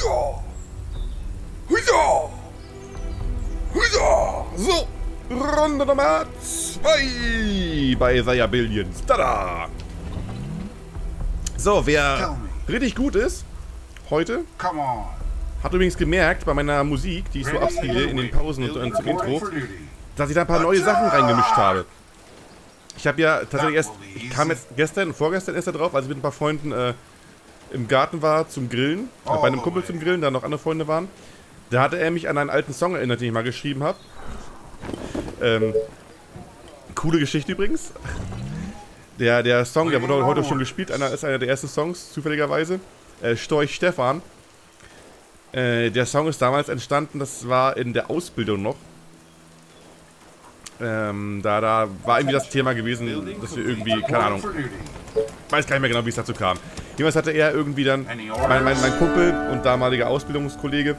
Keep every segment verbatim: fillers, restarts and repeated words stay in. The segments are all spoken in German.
Huiza! Huiza! Huiza! So, Runde Nummer zwei bei The Billions. Tada! So, wer richtig gut ist heute, hat übrigens gemerkt bei meiner Musik, die ich so abspiele in den Pausen und, und zum Intro, dass ich da ein paar neue Sachen reingemischt habe. Ich habe ja tatsächlich erst, ich kam jetzt gestern und vorgestern erst da drauf, als ich mit ein paar Freunden äh, im Garten war zum Grillen, äh, bei einem Kumpel zum Grillen, da noch andere Freunde waren. Da hatte er mich an einen alten Song erinnert, den ich mal geschrieben habe. Ähm, coole Geschichte übrigens. Der, der Song, der wurde heute schon gespielt, einer ist einer der ersten Songs, zufälligerweise. Äh, Storch Stefan. Äh, der Song ist damals entstanden, das war in der Ausbildung noch. Ähm, da, da war irgendwie das Thema gewesen, dass wir irgendwie, keine Ahnung, weiß gar nicht mehr genau, wie es dazu kam. Jedenfalls hatte er irgendwie dann, mein, mein, mein Kumpel und damaliger Ausbildungskollege,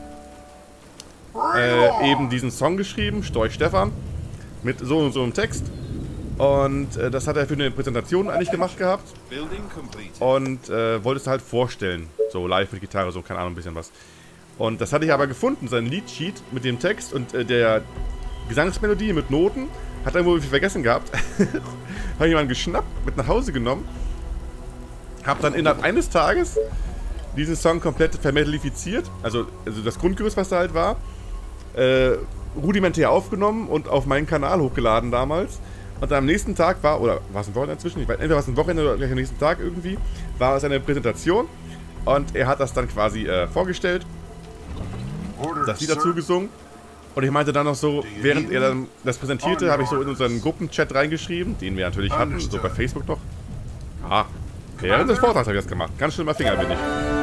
äh, eben diesen Song geschrieben, Storch Stefan, mit so und so einem Text. Und äh, das hat er für eine Präsentation eigentlich gemacht gehabt. Und äh, wollte es halt vorstellen, so live mit Gitarre, so, keine Ahnung, ein bisschen was. Und das hatte ich aber gefunden, sein Liedsheet mit dem Text und äh, der Gesangsmelodie mit Noten, hat er wohl viel vergessen gehabt. Habe ich jemanden geschnappt, mit nach Hause genommen. Hab dann innerhalb eines Tages diesen Song komplett vermetalifiziert, also, also das Grundgerüst, was da halt war, äh, rudimentär aufgenommen und auf meinen Kanal hochgeladen damals. Und am nächsten Tag war, oder war es ein Wochenende inzwischen, ich weiß, entweder war es ein Wochenende oder gleich am nächsten Tag irgendwie, war es eine Präsentation und er hat das dann quasi äh, vorgestellt, das Lied dazu gesungen. Und ich meinte dann noch so, während er dann das präsentierte, habe ich so in unseren Gruppenchat reingeschrieben, den wir natürlich hatten, so bei Facebook noch. Ah, während des Vortrags habe ich das gemacht. Ganz schlimmer Finger bin ich.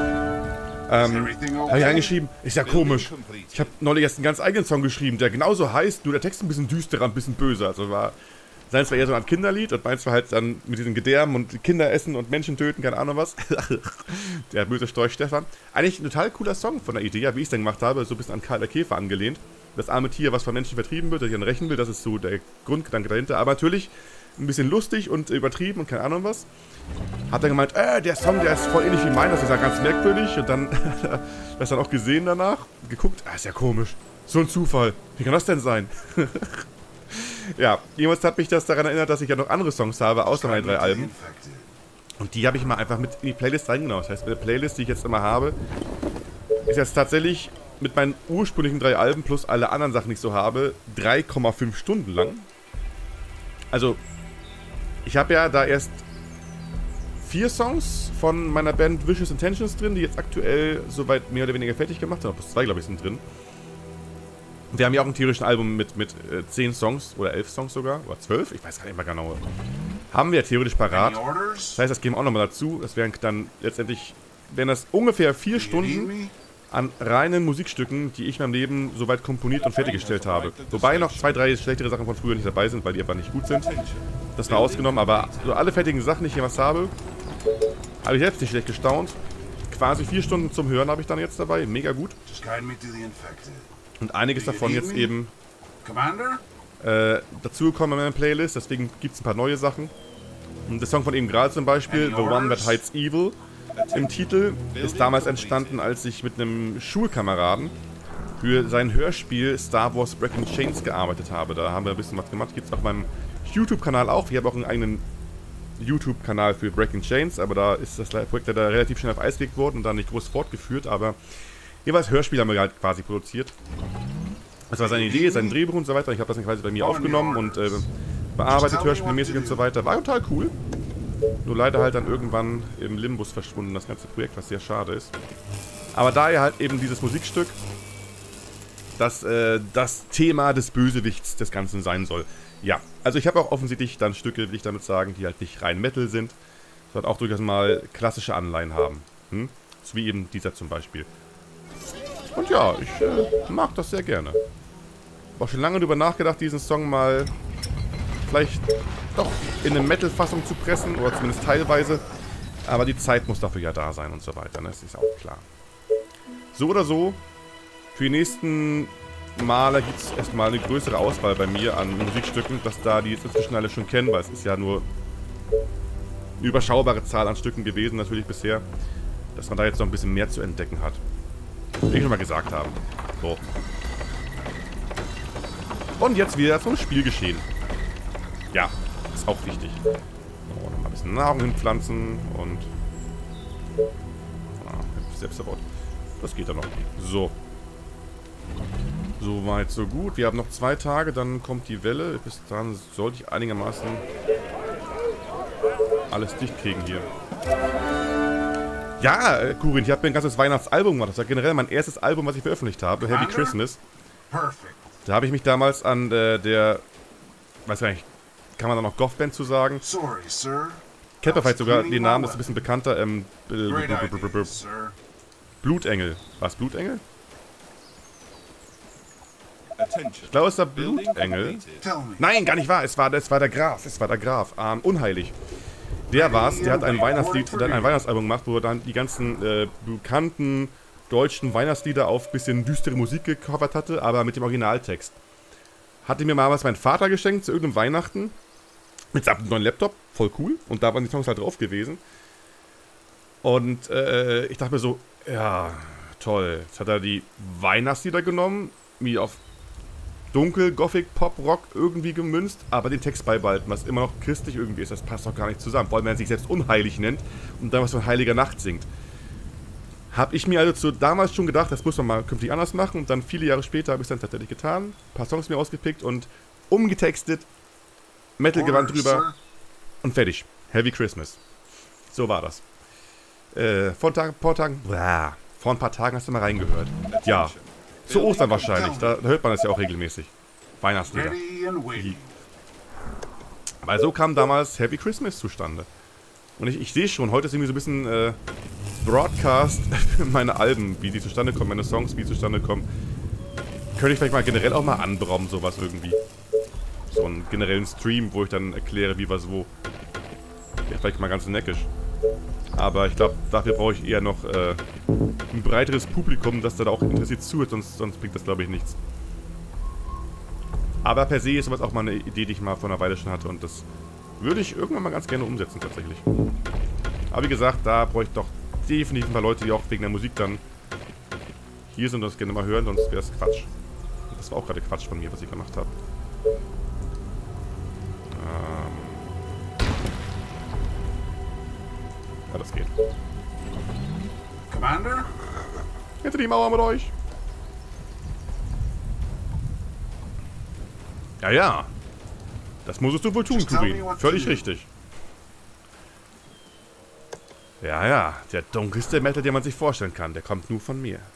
Ähm, habe ich reingeschrieben, ist ja komisch. Ich habe neulich erst einen ganz eigenen Song geschrieben, der genauso heißt, nur der Text ein bisschen düsterer, ein bisschen böser. Also war, seins war eher so ein Kinderlied und meins war halt dann mit diesen Gedärmen und Kinder essen und Menschen töten, keine Ahnung was. Der böse Storch Stefan. Eigentlich ein total cooler Song von der Idee, ja, wie ich es dann gemacht habe, so ein bisschen an Karl der Käfer angelehnt. Das arme Tier, was von Menschen vertrieben wird, das ich dann rächen will, das ist so der Grundgedanke dahinter. Aber natürlich ein bisschen lustig und übertrieben und keine Ahnung was. Hat dann gemeint, äh, der Song, der ist voll ähnlich wie meiner, das ist ja ganz merkwürdig. Und dann, das dann auch gesehen danach, geguckt, ah, ist ja komisch. So ein Zufall. Wie kann das denn sein? Ja, jemals hat mich das daran erinnert, dass ich ja noch andere Songs habe, außer meine drei Alben. Und die habe ich mal einfach mit in die Playlist reingenommen. Das heißt, meine Playlist, die ich jetzt immer habe, ist jetzt tatsächlich mit meinen ursprünglichen drei Alben plus alle anderen Sachen, die ich so habe, drei Komma fünf Stunden lang. Also, ich habe ja da erst vier Songs von meiner Band Vicious Intentions drin, die jetzt aktuell soweit mehr oder weniger fertig gemacht sind. Auch plus zwei, glaube ich, sind drin. Wir haben ja auch ein tierischen Album mit, mit äh, zehn Songs oder elf Songs sogar, oder zwölf, ich weiß gar nicht mehr genau. Haben wir ja theoretisch parat. Das heißt, das geben wir auch nochmal dazu. Das wären dann letztendlich, wären das ungefähr vier Stunden an reinen Musikstücken, die ich in meinem Leben soweit komponiert und fertiggestellt habe. Wobei noch zwei, drei schlechtere Sachen von früher nicht dabei sind, weil die einfach nicht gut sind. Das war ausgenommen, aber so alle fertigen Sachen, die ich hier was habe, habe ich selbst nicht schlecht gestaunt. Quasi vier Stunden zum Hören habe ich dann jetzt dabei, mega gut. Und einiges davon jetzt eben äh, dazugekommen in meiner Playlist, deswegen gibt es ein paar neue Sachen. Und der Song von eben gerade zum Beispiel, The One That Hides Evil, im Titel, ist damals entstanden, als ich mit einem Schulkameraden für sein Hörspiel Star Wars Breaking Chains gearbeitet habe. Da haben wir ein bisschen was gemacht, gibt es auf meinem YouTube-Kanal auch. Ich habe auch einen eigenen YouTube-Kanal für Breaking Chains, aber da ist das Projekt da relativ schnell auf Eis gelegt worden und dann nicht groß fortgeführt, aber jeweils Hörspiel haben wir halt quasi produziert. Das war seine Idee, sein Drehbuch und so weiter. Ich habe das dann quasi bei mir aufgenommen und äh, bearbeitet, hörspielmäßig und so weiter. War total cool. Nur leider halt dann irgendwann im Limbus verschwunden, das ganze Projekt, was sehr schade ist. Aber daher halt eben dieses Musikstück, das äh, das Thema des Bösewichts des Ganzen sein soll. Ja, also ich habe auch offensichtlich dann Stücke, will ich damit sagen, die halt nicht rein Metal sind, sondern auch durchaus mal klassische Anleihen haben. Hm? So wie eben dieser zum Beispiel. Und ja, ich äh, mag das sehr gerne. Hab auch schon lange darüber nachgedacht, diesen Song mal vielleicht doch in eine Metal-Fassung zu pressen, oder zumindest teilweise. Aber die Zeit muss dafür ja da sein und so weiter, ne? Das ist auch klar. So oder so, für die nächsten Male gibt es erstmal eine größere Auswahl bei mir an Musikstücken, dass da die jetzt inzwischen alle schon kennen, weil es ist ja nur eine überschaubare Zahl an Stücken gewesen, natürlich bisher, dass man da jetzt noch ein bisschen mehr zu entdecken hat. Will ich schon mal gesagt haben. So. Und jetzt wieder zum Spielgeschehen. Ja, ist auch wichtig. So, noch mal ein bisschen Nahrung hinpflanzen und... Ah, selbst erbaut. Das geht dann noch. So. So weit, so gut. Wir haben noch zwei Tage, dann kommt die Welle. Bis dann sollte ich einigermaßen alles dicht kriegen hier. Ja, äh, Kurin, ich habe mir ein ganzes Weihnachtsalbum gemacht. Das war generell mein erstes Album, was ich veröffentlicht habe. Heavy Christmas. Da habe ich mich damals an äh, der... Weiß gar nicht, kann man da noch Goth-Band zu sagen? Kennt man vielleicht sogar den Namen, das ist ein bisschen bekannter. Ähm, Blutengel. War es Blutengel? Ich glaube, es war Blutengel. Nein, gar nicht wahr. Es war, es war der Graf. Es war der Graf. Ähm, unheilig. Der war's. Der hat ein Weihnachtslied, der hat ein Weihnachtsalbum gemacht, wo er dann die ganzen äh, bekannten deutschen Weihnachtslieder auf ein bisschen düstere Musik gecovert hatte, aber mit dem Originaltext. Hatte mir damals mein Vater geschenkt zu irgendeinem Weihnachten. Mit einem neuen Laptop. Voll cool. Und da waren die Songs halt drauf gewesen. Und äh, ich dachte mir so, ja, toll. Jetzt hat er die Weihnachtslieder genommen, wie auf Dunkel, Gothic, Pop, Rock irgendwie gemünzt, aber den Text beibehalten, was immer noch christlich irgendwie ist. Das passt doch gar nicht zusammen. Vor allem, wenn er sich selbst unheilig nennt und dann was von Heiliger Nacht singt. Habe ich mir also zu, damals schon gedacht, das muss man mal künftig anders machen. Und dann viele Jahre später habe ich es dann tatsächlich getan. Ein paar Songs mir ausgepickt und umgetextet, Metal-Gewand drüber und fertig. Heavy Christmas. So war das. Äh, vor ein, Tag, paar Tagen, blah, vor ein paar Tagen hast du mal reingehört. Ja. Zu Ostern wahrscheinlich, da, da hört man das ja auch regelmäßig. Weihnachtslieder. Weil so kam damals Heavy Christmas zustande. Und ich, ich sehe schon, heute ist irgendwie so ein bisschen äh, Broadcast für meine Alben, wie die zustande kommen, meine Songs, wie die zustande kommen. Könnte ich vielleicht mal generell auch mal anberaumen, sowas irgendwie. So einen generellen Stream, wo ich dann erkläre, wie was wo. Ja, vielleicht mal ganz neckisch. Aber ich glaube, dafür brauche ich eher noch äh, ein breiteres Publikum, das da auch interessiert zuhört, sonst, sonst bringt das, glaube ich, nichts. Aber per se ist sowas auch mal eine Idee, die ich mal vor einer Weile schon hatte und das würde ich irgendwann mal ganz gerne umsetzen, tatsächlich. Aber wie gesagt, da brauche ich doch definitiv ein paar Leute, die auch wegen der Musik dann hier sind und das gerne mal hören, sonst wäre es Quatsch. Das war auch gerade Quatsch von mir, was ich gemacht habe. Ja, das geht. Commander? Hinter die Mauer mit euch. Ja, ja. Das musstest du wohl tun, Kurin. Völlig richtig. Ja, ja. Der dunkelste Metal, den man sich vorstellen kann. Der kommt nur von mir.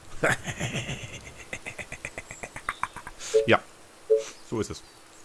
Ja. So ist es.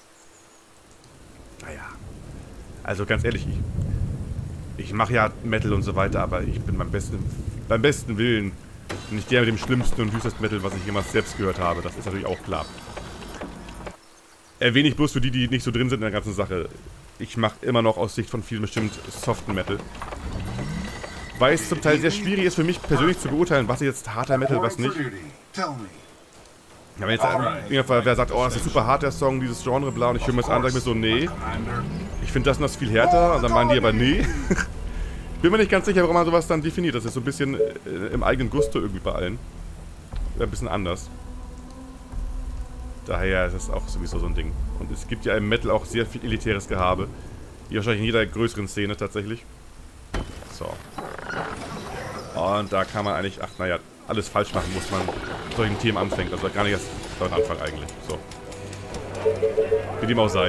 Naja. Also ganz ehrlich, ich... Ich mache ja Metal und so weiter, aber ich bin beim besten, beim besten Willen nicht der mit dem schlimmsten und düstersten Metal, was ich jemals selbst gehört habe. Das ist natürlich auch klar. Erwähne ich bloß für die, die nicht so drin sind in der ganzen Sache. Ich mache immer noch aus Sicht von vielen bestimmt soften Metal. Weil es zum Teil sehr schwierig ist für mich persönlich zu beurteilen, was ist jetzt harter Metal, was nicht. Ja, wenn jetzt wer sagt, oh, das ist super hart, der Song, dieses Genre, bla, und ich höre mir das an, sage mir so, nee. Ich finde das und das viel härter, und dann meinen die aber, nee. Bin mir nicht ganz sicher, warum man sowas dann definiert. Das ist so ein bisschen äh, im eigenen Gusto irgendwie bei allen. Ein bisschen anders. Daher ist das auch sowieso so ein Ding. Und es gibt ja im Metal auch sehr viel elitäres Gehabe. Wie wahrscheinlich in jeder größeren Szene tatsächlich. So. Und da kann man eigentlich, ach naja, alles falsch machen, muss man mit solchen Themen anfängt. Also gar nicht erst dort anfangen eigentlich. So. Wie dem auch sei.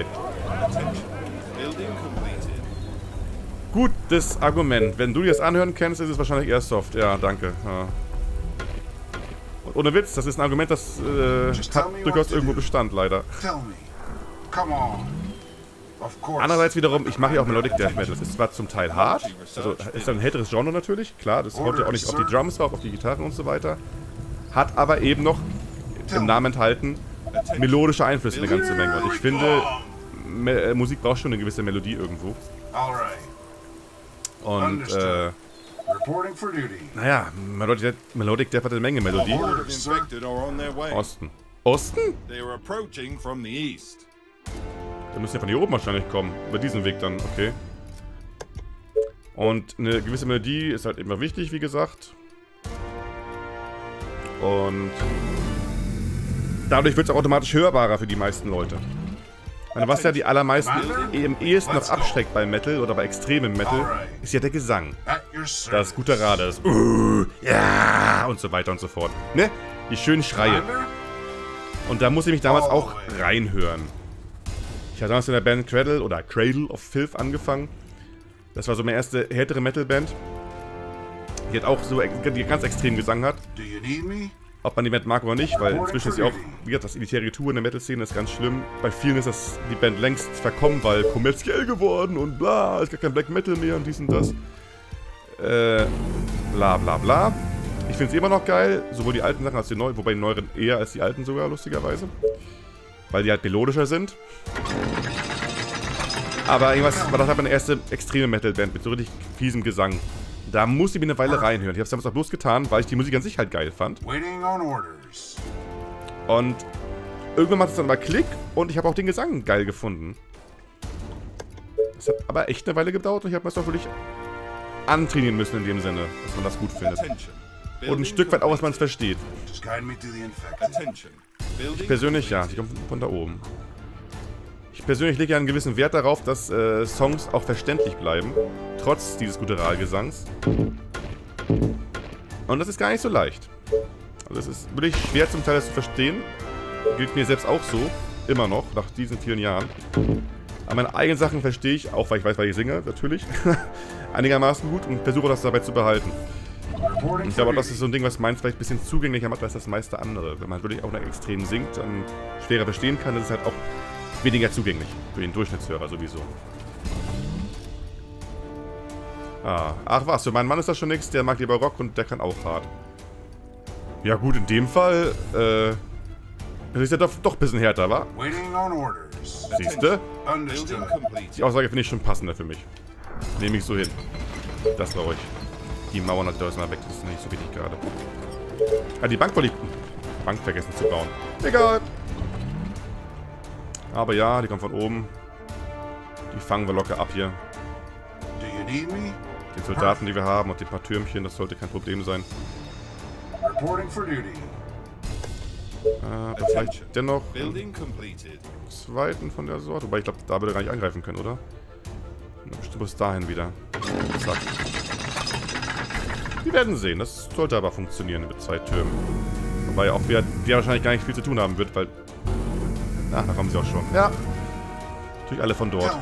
Gutes Argument. Wenn du dir das anhören kannst, ist es wahrscheinlich eher soft. Ja, danke. Ja. Und ohne Witz, das ist ein Argument, das äh, hat durchaus irgendwo Bestand, leider. Andererseits wiederum, ich mache ja auch Melodic Death Metal. Das ist zwar zum Teil hart, also ist dann ein härteres Genre natürlich, klar, das haut ja auch nicht auf die Drums drauf, auf die Gitarren und so weiter. Hat aber eben noch im Namen enthalten melodische Einflüsse eine ganze Menge. Und ich finde, Me Musik braucht schon eine gewisse Melodie irgendwo. Und, äh, naja, Melodic, Melodic Death hat eine Menge Melodie. Osten. Osten? Da müssen ja von hier oben wahrscheinlich kommen. Über diesen Weg dann, okay. Und eine gewisse Melodie ist halt immer wichtig, wie gesagt. Und dadurch wird es auch automatisch hörbarer für die meisten Leute. meine, was ja die allermeisten am ehesten noch abschreckt bei Metal oder bei extremem Metal, ist ja der Gesang. Das gute Rad ist uh, ja und so weiter und so fort. Ne? Die schönen Schreie. Und da muss ich mich damals auch reinhören. Ich habe damals in der Band Cradle oder Cradle of Filth angefangen. Das war so meine erste härtere Metal-Band. Die hat auch so die ganz extrem Gesang hat. Ob man die Band mag oder nicht, weil inzwischen ist sie auch, wie gesagt, das elitäre Tour in der Metal-Szene ist ganz schlimm. Bei vielen ist das die Band längst verkommen, weil kommerziell geworden und bla, ist gar kein Black Metal mehr und dies und das. Äh, bla bla bla. Ich finde sie immer noch geil, sowohl die alten Sachen als die neuen, wobei die neueren eher als die alten sogar, lustigerweise. Weil die halt melodischer sind. Aber irgendwas war das halt meine erste extreme Metal-Band mit so richtig fiesem Gesang. Da musste ich mir eine Weile reinhören. Ich habe es damals auch bloß getan, weil ich die Musik an sich halt geil fand. Und irgendwann macht es dann mal Klick und ich habe auch den Gesang geil gefunden. Das hat aber echt eine Weile gedauert und ich habe mir das doch wirklich antrainieren müssen in dem Sinne, dass man das gut findet. Und ein Stück weit auch, was man es versteht. Ich persönlich, ja, die kommt von da oben. Ich persönlich lege ja einen gewissen Wert darauf, dass äh, Songs auch verständlich bleiben, trotz dieses Gutturalgesangs. Und das ist gar nicht so leicht. Also es ist wirklich schwer zum Teil das zu verstehen. Gilt mir selbst auch so, immer noch, nach diesen vielen Jahren. Aber meine eigenen Sachen verstehe ich, auch weil ich weiß, weil ich singe, natürlich, einigermaßen gut und versuche das dabei zu behalten. Und ich glaube auch, das ist so ein Ding, was meins vielleicht ein bisschen zugänglicher macht als das meiste andere. Wenn man wirklich auch noch extrem singt, dann schwerer verstehen kann, ist es halt auch weniger zugänglich für den Durchschnittshörer sowieso. Ah, ach was, für meinen Mann ist das schon nichts, der mag lieber Rock und der kann auch hart. Ja gut, in dem Fall, äh, das ist ja doch, doch ein bisschen härter, wa? Siehste? Die Aussage finde ich schon passender für mich. Nehme ich so hin. Das war euch. Die Mauern hat da mal weg, das ist nicht so wichtig gerade. Ah, die Bank wollte ich... Bank vergessen zu bauen. Egal. Aber ja, die kommt von oben. Die fangen wir locker ab hier. Den Soldaten, die wir haben und die paar Türmchen, das sollte kein Problem sein. Äh, vielleicht dennoch einen zweiten von der Sorte. Wobei ich glaube, da würde er gar nicht angreifen können, oder? Bestimmt bis dahin wieder. Zack. Wir werden sehen. Das sollte aber funktionieren mit zwei Türmen. Wobei auch wir, der wahrscheinlich gar nicht viel zu tun haben wird, weil... Ach, da kommen sie auch schon. Ja. Natürlich alle von dort.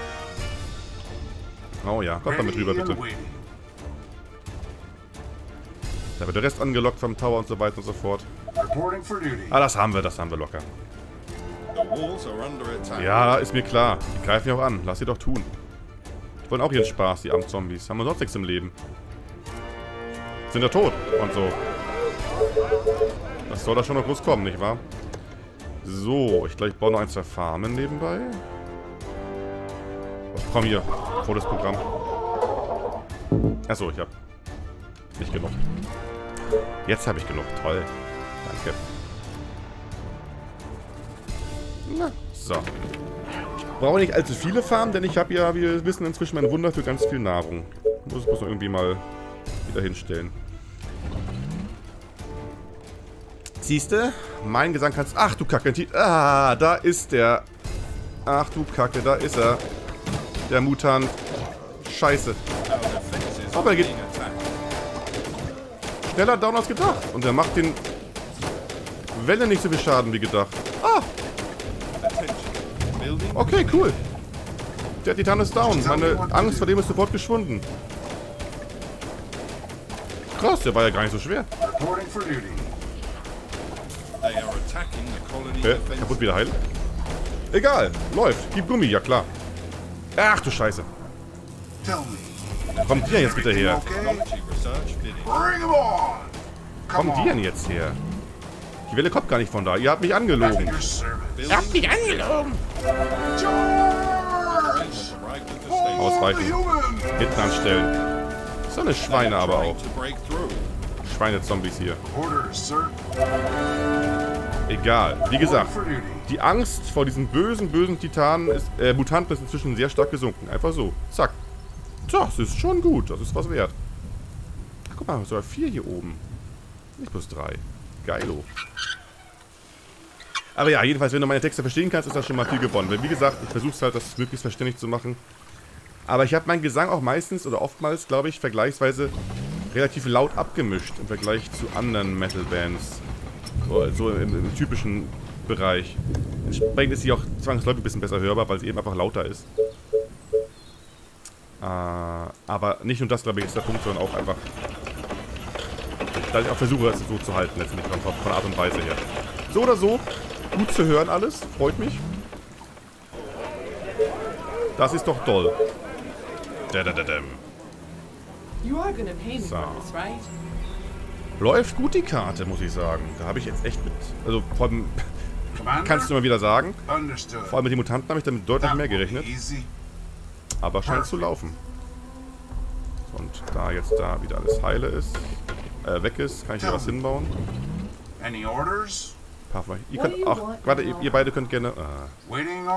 Oh ja, kommt damit rüber, bitte. Da wird der Rest angelockt vom Tower und so weiter und so fort. Ah, das haben wir, das haben wir locker. Ja, ist mir klar. Die greifen ja auch an. Lass sie doch tun. Die wollen auch ihren Spaß, die armen Zombies. Haben wir sonst nichts im Leben. Sind ja tot und so. Das soll da schon noch groß kommen, nicht wahr? So, ich glaube, ich baue noch ein, zwei Farmen nebenbei. Oh, komm hier, vor das Programm. Achso, ich habe nicht genug. Jetzt habe ich genug, toll. Danke. Na, so. Ich brauche nicht allzu viele Farmen, denn ich habe ja, wie wir wissen, inzwischen mein Wunder für ganz viel Nahrung. Ich muss es bloß noch irgendwie mal wieder hinstellen. Siehste, mein Gesang kannst... Ach du Kacke, ah, da ist der. Ach du Kacke, da ist er. Der Mutant. Scheiße. Aber er geht schneller down als gedacht. Und er macht den Welle nicht so viel Schaden wie gedacht. Ah! Okay, cool. Der Titan ist down. Meine Angst vor dem ist sofort geschwunden. Krass, der war ja gar nicht so schwer. Okay, kaputt wieder heilen. Egal, läuft. Gib Gummi, ja klar. Ach du Scheiße. Kommt die denn jetzt bitte her? Kommt die denn jetzt her? Die Welle kommt gar nicht von da. Ihr habt mich angelogen. Ihr habt mich angelogen. Ausweichen. Hinten anstellen. So eine Schweine aber auch. Schweine-Zombies hier. Egal. Wie gesagt, die Angst vor diesen bösen, bösen Titanen ist, äh, Mutanten ist inzwischen sehr stark gesunken. Einfach so. Zack. Das ist schon gut. Das ist was wert. Ach, guck mal, sogar vier hier oben. Nicht bloß drei. Geilo. Aber ja, jedenfalls, wenn du meine Texte verstehen kannst, ist das schon mal viel gewonnen. Weil wie gesagt, ich versuche es halt, das möglichst verständlich zu machen. Aber ich habe meinen Gesang auch meistens oder oftmals, glaube ich, vergleichsweise relativ laut abgemischt im Vergleich zu anderen Metal-Bands. So im, im typischen Bereich. Entsprechend ist sie auch zwangsläufig ein bisschen besser hörbar, weil sie eben einfach lauter ist. Äh, aber nicht nur das, glaube ich, ist der Punkt, sondern auch einfach, dass ich auch versuche, es so zu halten, letztendlich von, von der Art und Weise her. So oder so, gut zu hören alles, freut mich. Das ist doch toll. Da, da, da, da. So. Läuft gut die Karte, muss ich sagen. Da habe ich jetzt echt mit, also vor allem, kannst du mal wieder sagen, vor allem mit den Mutanten habe ich damit deutlich mehr gerechnet. Aber scheint zu laufen. Und da jetzt da wieder alles heile ist, äh, weg ist, kann ich hier was hinbauen. Paar von euch. Ihr könnt auch, warte, ihr, ihr beide könnt gerne. Ah.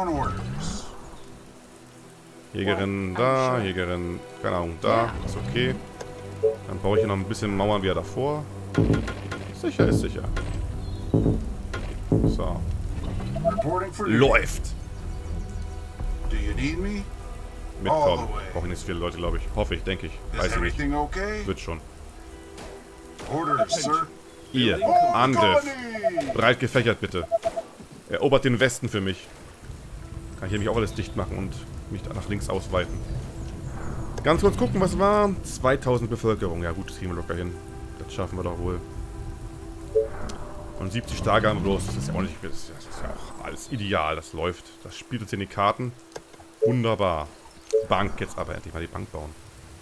Jägerin da, Jägerin, keine Ahnung, da, ist okay. Dann baue ich hier noch ein bisschen Mauern wieder davor. Sicher ist sicher. So. Läuft! Mitkommen. Brauchen nicht so viele Leute, glaube ich. Hoffe ich, denke ich. Weiß ich nicht. Wird schon. Ihr, Angriff. Breit gefächert, bitte. Erobert den Westen für mich. Kann ich hier nämlich auch alles dicht machen und mich nach links ausweiten. Ganz kurz gucken, was war? zweitausend Bevölkerung. Ja gut, das kriegen wir locker hin. Das schaffen wir doch wohl. Und siebzig Tage haben wir bloß. Das ist ja auch nicht... Das ist ja auch alles ideal. Das läuft. Das spielt uns in die Karten. Wunderbar. Bank jetzt aber endlich mal die Bank bauen.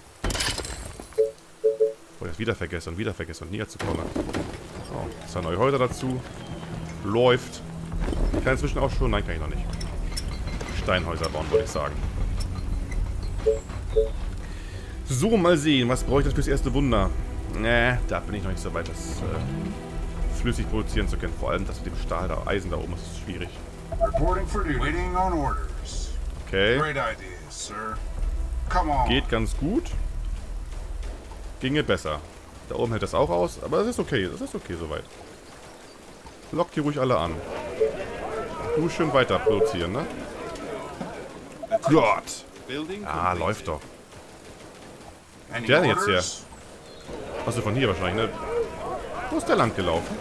Bevor ich das wieder vergesse und wieder vergesse und nie dazu komme. So, zwei neue Häuser dazu. Läuft. Ich kann inzwischen auch schon... Nein, kann ich noch nicht. Steinhäuser bauen, würde ich sagen. So, mal sehen. Was brauche ich das fürs erste Wunder? Ne, da bin ich noch nicht so weit, das äh, flüssig produzieren zu können. Vor allem das mit dem Stahl, da Eisen da oben, das ist schwierig. Okay. Geht ganz gut. Ginge besser. Da oben hält das auch aus, aber das ist okay. Das ist okay soweit. Lockt die ruhig alle an. Du schön weiter produzieren, ne? Gott! Ah, läuft doch. Der denn jetzt her? Achso, von hier wahrscheinlich, ne? Wo ist der lang gelaufen?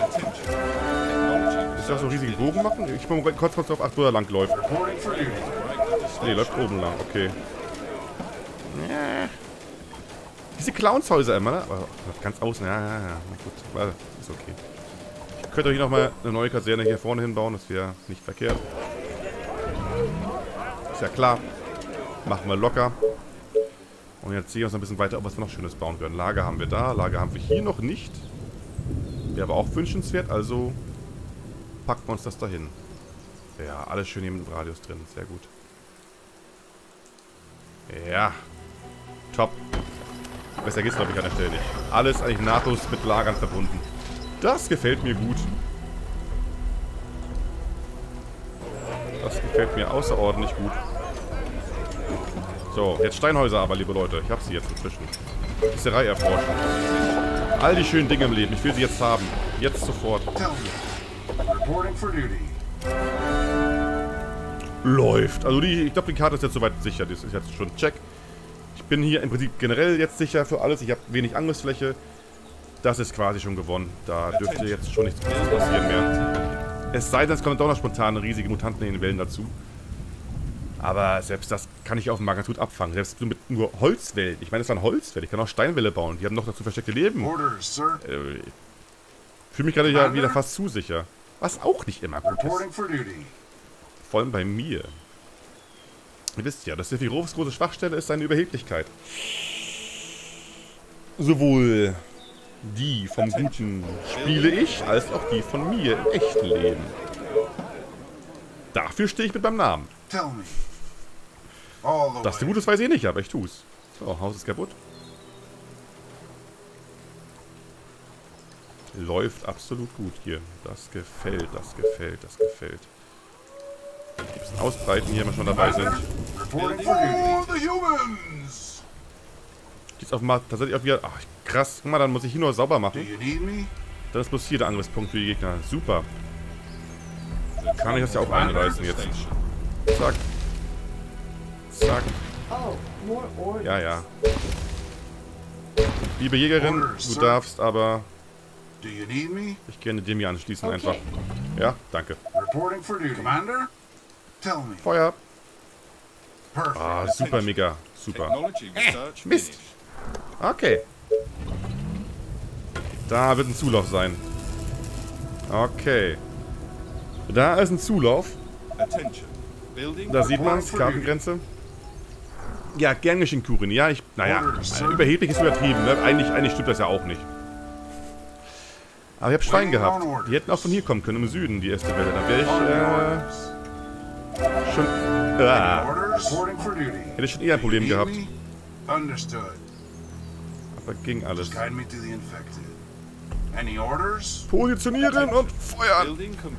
Ist das so einen riesigen Bogen machen? Ich bin kurz kurz drauf achten, wo er lang läuft. Ne, läuft oben lang, okay. Diese Clownshäuser immer, ne? Aber ganz außen, ja, ja, ja. Gut, ist okay. Ich könnte euch nochmal eine neue Kaserne hier vorne hinbauen, das wäre nicht verkehrt. Ist ja klar. Machen wir locker. Und jetzt sehen wir uns ein bisschen weiter, ob wir noch Schönes bauen können. Lager haben wir da, Lager haben wir hier noch nicht. Wäre aber auch wünschenswert, also packen wir uns das dahin. Ja, alles schön hier mit dem Radius drin, sehr gut. Ja, top. Besser geht's, glaube ich, an der Stelle nicht. Alles eigentlich nahtlos mit Lagern verbunden. Das gefällt mir gut. Das gefällt mir außerordentlich gut. So, jetzt Steinhäuser aber, liebe Leute. Ich habe sie jetzt inzwischen. Gießerei erforschen. All die schönen Dinge im Leben. Ich will sie jetzt haben. Jetzt sofort. Läuft. Also die, ich glaube, die Karte ist jetzt soweit sicher. Das ist jetzt schon check. Ich bin hier im Prinzip generell jetzt sicher für alles. Ich habe wenig Angriffsfläche. Das ist quasi schon gewonnen. Da dürfte jetzt schon nichts passieren mehr. Es sei denn, es kommen doch noch spontan riesige Mutanten in den Wellen dazu. Aber selbst das kann ich auf dem Markt ganz gut abfangen. Selbst mit nur Holzwellen. Ich meine, es waren Holzwellen. Ich kann auch Steinwälle bauen. Die haben noch dazu versteckte Leben. Äh, ich fühle mich gerade ja wieder fast zu sicher. Was auch nicht immer gut ist. Vor allem bei mir. Ihr wisst ja, dass Sephiroths große Schwachstelle ist seine Überheblichkeit. Sowohl die vom Guten spiele ich, als auch die von mir im echten Leben. Dafür stehe ich mit meinem Namen. Dass du Gutes weiß ich nicht, aber ich tu's. So, Haus ist kaputt. Läuft absolut gut hier. Das gefällt, das gefällt, das gefällt. Ein bisschen ausbreiten hier, wenn wir schon dabei sind. Geht's auf mal tatsächlich auch wieder. Ach, krass. Guck mal, dann muss ich hier nur sauber machen. Dann ist bloß hier der Angriffspunkt für die Gegner. Super. Kann ich das ja auch einreißen jetzt. Zack. Zack. Ja, ja. Liebe Jägerin, du darfst aber... Ich gerne dem hier anschließen einfach. Ja, danke. Feuer. Ah, super, mega. Super. Äh, Mist. Okay. Da wird ein Zulauf sein. Okay. Da ist ein Zulauf. Da sieht man es, Kartengrenze. Ja, gern geschehen, Kurin. Ja, ich... Naja, überheblich ist übertrieben, ne? Eigentlich, eigentlich stimmt das ja auch nicht. Aber ich habe Schwein gehabt. Die hätten auch von hier kommen können, im Süden, die erste Welle. Da wäre ich, äh... schon... Ah, hätte ich schon eher ein Problem gehabt. Aber ging alles. Positionieren und feuern!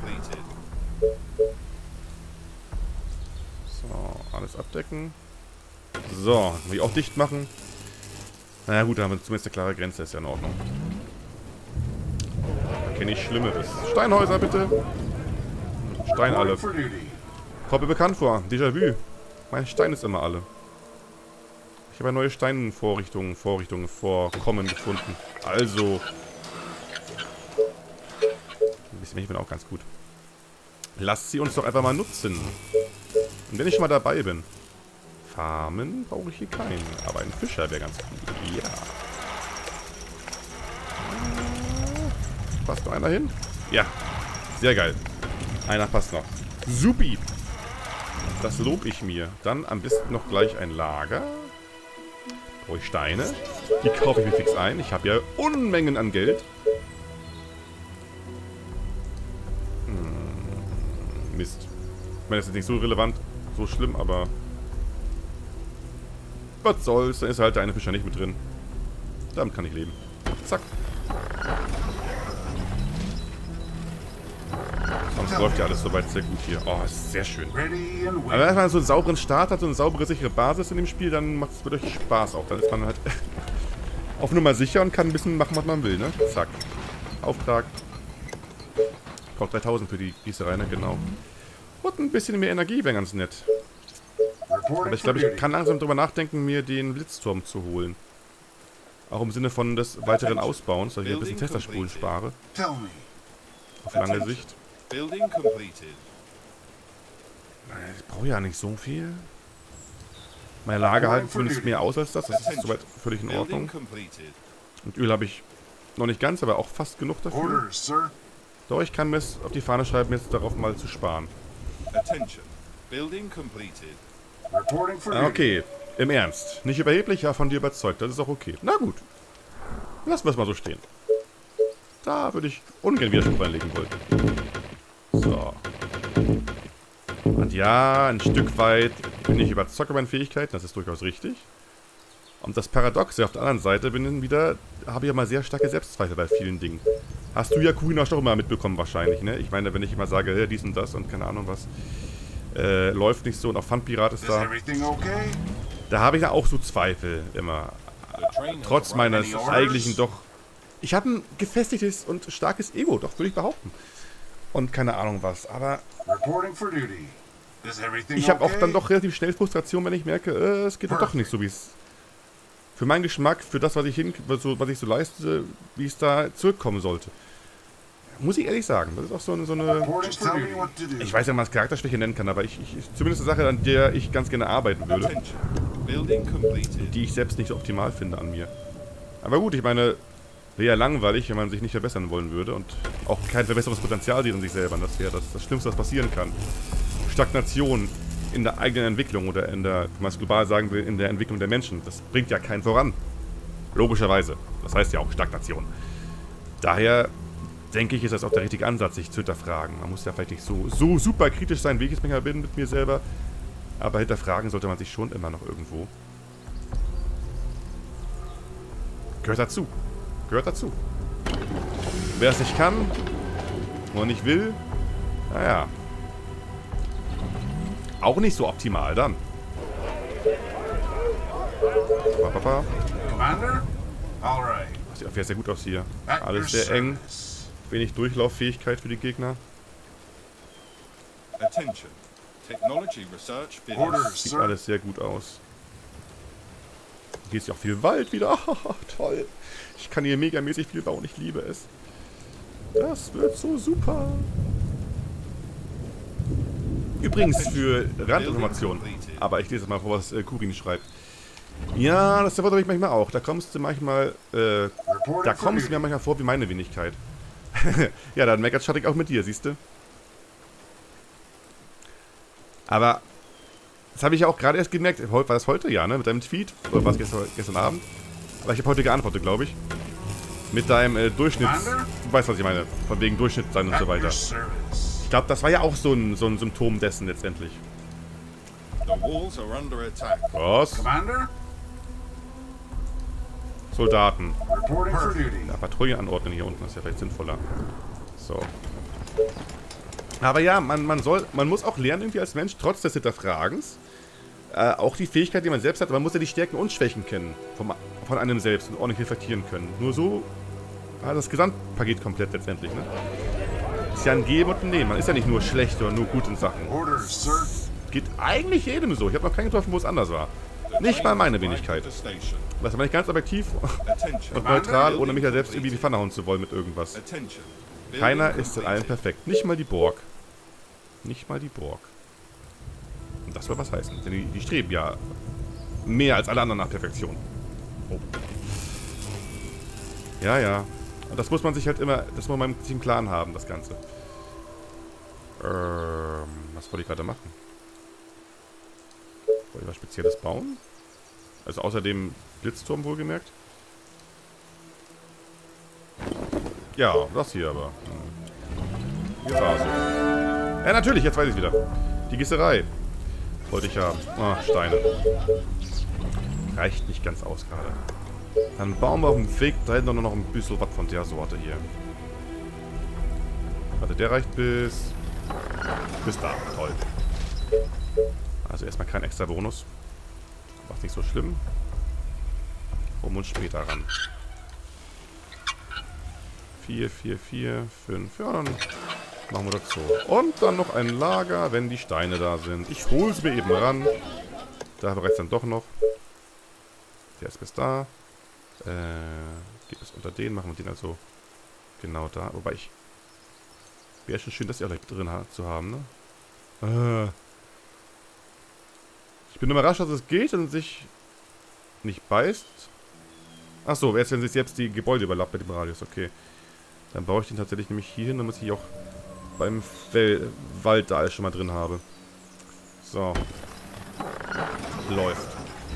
So, alles abdecken. So, will ich auch dicht machen. Naja gut, da haben wir zumindest eine klare Grenze, ist ja in Ordnung. Da kenne ich Schlimmeres. Steinhäuser bitte. Stein alle. Kommt mir bekannt vor. Déjà-vu. Mein Stein ist immer alle. Ich habe neue Steinvorrichtungen, Vorrichtungen, Vorkommen gefunden. Also. Ein bisschen ich bin auch ganz gut. Lasst sie uns doch einfach mal nutzen. Und wenn ich schon mal dabei bin. Farmen brauche ich hier keinen. Aber ein Fischer wäre ganz gut. Ja. Passt noch einer hin? Ja. Sehr geil. Einer passt noch. Supi. Das lob ich mir. Dann am besten noch gleich ein Lager. Brauche ich Steine. Die kaufe ich mir fix ein. Ich habe ja Unmengen an Geld. Hm. Mist. Ich meine, das ist nicht so relevant, so schlimm, aber... Was soll's, dann ist halt der eine Fischer nicht mit drin. Damit kann ich leben. Zack. Sonst läuft ja alles soweit sehr gut hier. Oh, ist sehr schön. Aber wenn man so einen sauberen Start hat, so eine saubere, sichere Basis in dem Spiel, dann macht es wirklich Spaß auch. Dann ist man halt auf Nummer sicher und kann ein bisschen machen, was man will, ne? Zack. Auftrag. Braucht dreitausend für die Gießerei, ne? Genau. Und ein bisschen mehr Energie wäre ganz nett. Aber ich glaube, ich kann langsam drüber nachdenken, mir den Blitzturm zu holen. Auch im Sinne von des weiteren Ausbauens, dass ich ein bisschen Testerspulen spare. Auf lange Sicht. Ich brauche ja nicht so viel. Meine Lager halten zumindest mehr aus als das. Das ist soweit völlig in Ordnung. Und Öl habe ich noch nicht ganz, aber auch fast genug dafür. Doch, ich kann mir es auf die Fahne schreiben, jetzt darauf mal zu sparen. Okay, im Ernst. Nicht überheblich, ja, von dir überzeugt. Das ist auch okay. Na gut. Lassen wir es mal so stehen. Da würde ich ungern Widerspruch reinlegen wollen. So. Und ja, ein Stück weit bin ich überzeugt über meine Fähigkeiten. Das ist durchaus richtig. Und das Paradoxe auf der anderen Seite bin ich wieder, habe ich ja mal sehr starke Selbstzweifel bei vielen Dingen. Hast du ja Kuhn auch doch immer mitbekommen wahrscheinlich, ne? Ich meine, wenn ich immer sage, hey, dies und das und keine Ahnung was, äh, läuft nicht so und auch Pfandpirat ist da. Da habe ich ja auch so Zweifel immer. Trotz meines eigentlichen doch... Ich habe ein gefestigtes und starkes Ego, doch würde ich behaupten. Und keine Ahnung was, aber... Ich habe auch dann doch relativ schnell Frustration, wenn ich merke, äh, es geht doch nicht so, wie es... Für meinen Geschmack, für das, was ich, hin, was ich so leiste, wie es da zurückkommen sollte. Muss ich ehrlich sagen, das ist auch so eine... So eine ich weiß ja, ob man es Charakterschwäche nennen kann, aber ich, ich zumindest eine Sache, an der ich ganz gerne arbeiten würde. Die ich selbst nicht so optimal finde an mir. Aber gut, ich meine, wäre ja langweilig, wenn man sich nicht verbessern wollen würde und auch kein Verbesserungspotenzial sieht in sich selber. Das wäre das, das Schlimmste, was passieren kann. Stagnation in der eigenen Entwicklung oder in der, wenn man es global sagen will, in der Entwicklung der Menschen. Das bringt ja keinen voran. Logischerweise. Das heißt ja auch Stagnation. Daher denke ich, ist das auch der richtige Ansatz, sich zu hinterfragen. Man muss ja vielleicht nicht so, so super kritisch sein, wie ich es manchmal bin mit mir selber. Aber hinterfragen sollte man sich schon immer noch irgendwo. Gehört dazu. Gehört dazu. Wer es nicht kann und nicht will, naja. Auch nicht so optimal dann. Papa. Das sieht sehr gut aus hier. Alles sehr eng. Wenig Durchlauffähigkeit für die Gegner. Attention. Technology Research Sieht alles sehr gut aus. Hier ist ja auch viel Wald wieder. Oh, toll. Ich kann hier megamäßig viel bauen. Ich liebe es. Das wird so super. Übrigens für Randinformationen. Aber ich lese mal vor, was äh, Kurin schreibt. Ja, das erwarte ich manchmal auch. Da kommst du manchmal, äh, da kommst du mir manchmal vor wie meine Wenigkeit. Ja, dann meckert Schattig auch mit dir, siehst du? Aber das habe ich ja auch gerade erst gemerkt. War das heute? Ja, ne? Mit deinem Tweet. Oder war es gestern, gestern Abend? Aber ich habe heute geantwortet, glaube ich. Mit deinem äh, Durchschnitts... Du weißt, was ich meine. Von wegen Durchschnitt sein und so weiter. Ich glaube, das war ja auch so ein, so ein Symptom dessen letztendlich. Was? Soldaten. Ja, Patrouillen anordnen hier unten. Das ist ja vielleicht sinnvoller. So. Aber ja, man, man soll, man muss auch lernen irgendwie als Mensch, trotz des Hinterfragens, äh, auch die Fähigkeit, die man selbst hat, man muss ja die Stärken und Schwächen kennen vom, von einem selbst und ordentlich reflektieren können. Nur so hat das Gesamtpaket komplett letztendlich, ne? Ist ja ein Geben und ein Nehmen. Man ist ja nicht nur schlecht oder nur gut in Sachen. Geht eigentlich jedem so. Ich habe noch keinen getroffen, wo es anders war. Nicht mal meine Wenigkeit. Das war nicht ganz objektiv und neutral, ohne mich ja selbst irgendwie die Pfanne hauen zu wollen mit irgendwas. Keiner ist in allem perfekt. Nicht mal die Borg. Nicht mal die Borg. Und das soll was heißen. Denn die, die streben ja mehr als alle anderen nach Perfektion. Oh. Ja, ja. Und das muss man sich halt immer, das muss man sich im Klaren haben, das Ganze. Ähm, was wollte ich gerade machen? Wollte ich was Spezielles bauen? Also außer dem Blitzturm wohlgemerkt? Ja, das hier aber. Hm. Ja, so. Ja, natürlich, jetzt weiß ich wieder. Die Gießerei. Wollte ich haben. Ah, Steine. Reicht nicht ganz aus gerade. Dann bauen wir auf dem Weg da hinten noch ein bisschen was von der Sorte hier. Warte, der reicht bis... Bis da. Toll. Also erstmal kein extra Bonus. Macht nicht so schlimm. Um uns später ran. vier, vier, vier, fünf. Ja, dann machen wir das so. Und dann noch ein Lager, wenn die Steine da sind. Ich hole sie mir eben ran. Da bereits dann doch noch. Der ist bis da. Äh, geht es unter den, machen wir den also genau da. Wobei ich... Wäre schon schön, das hier auch gleich drin ha zu haben, ne? Äh. Ich bin überrascht, dass es geht und sich nicht beißt. Achso, erst wenn sich jetzt die Gebäude überlappt mit dem Radius, okay. Dann baue ich den tatsächlich nämlich hier hin, damit ich auch beim Wel Wald da alles schon mal drin habe. So. Läuft.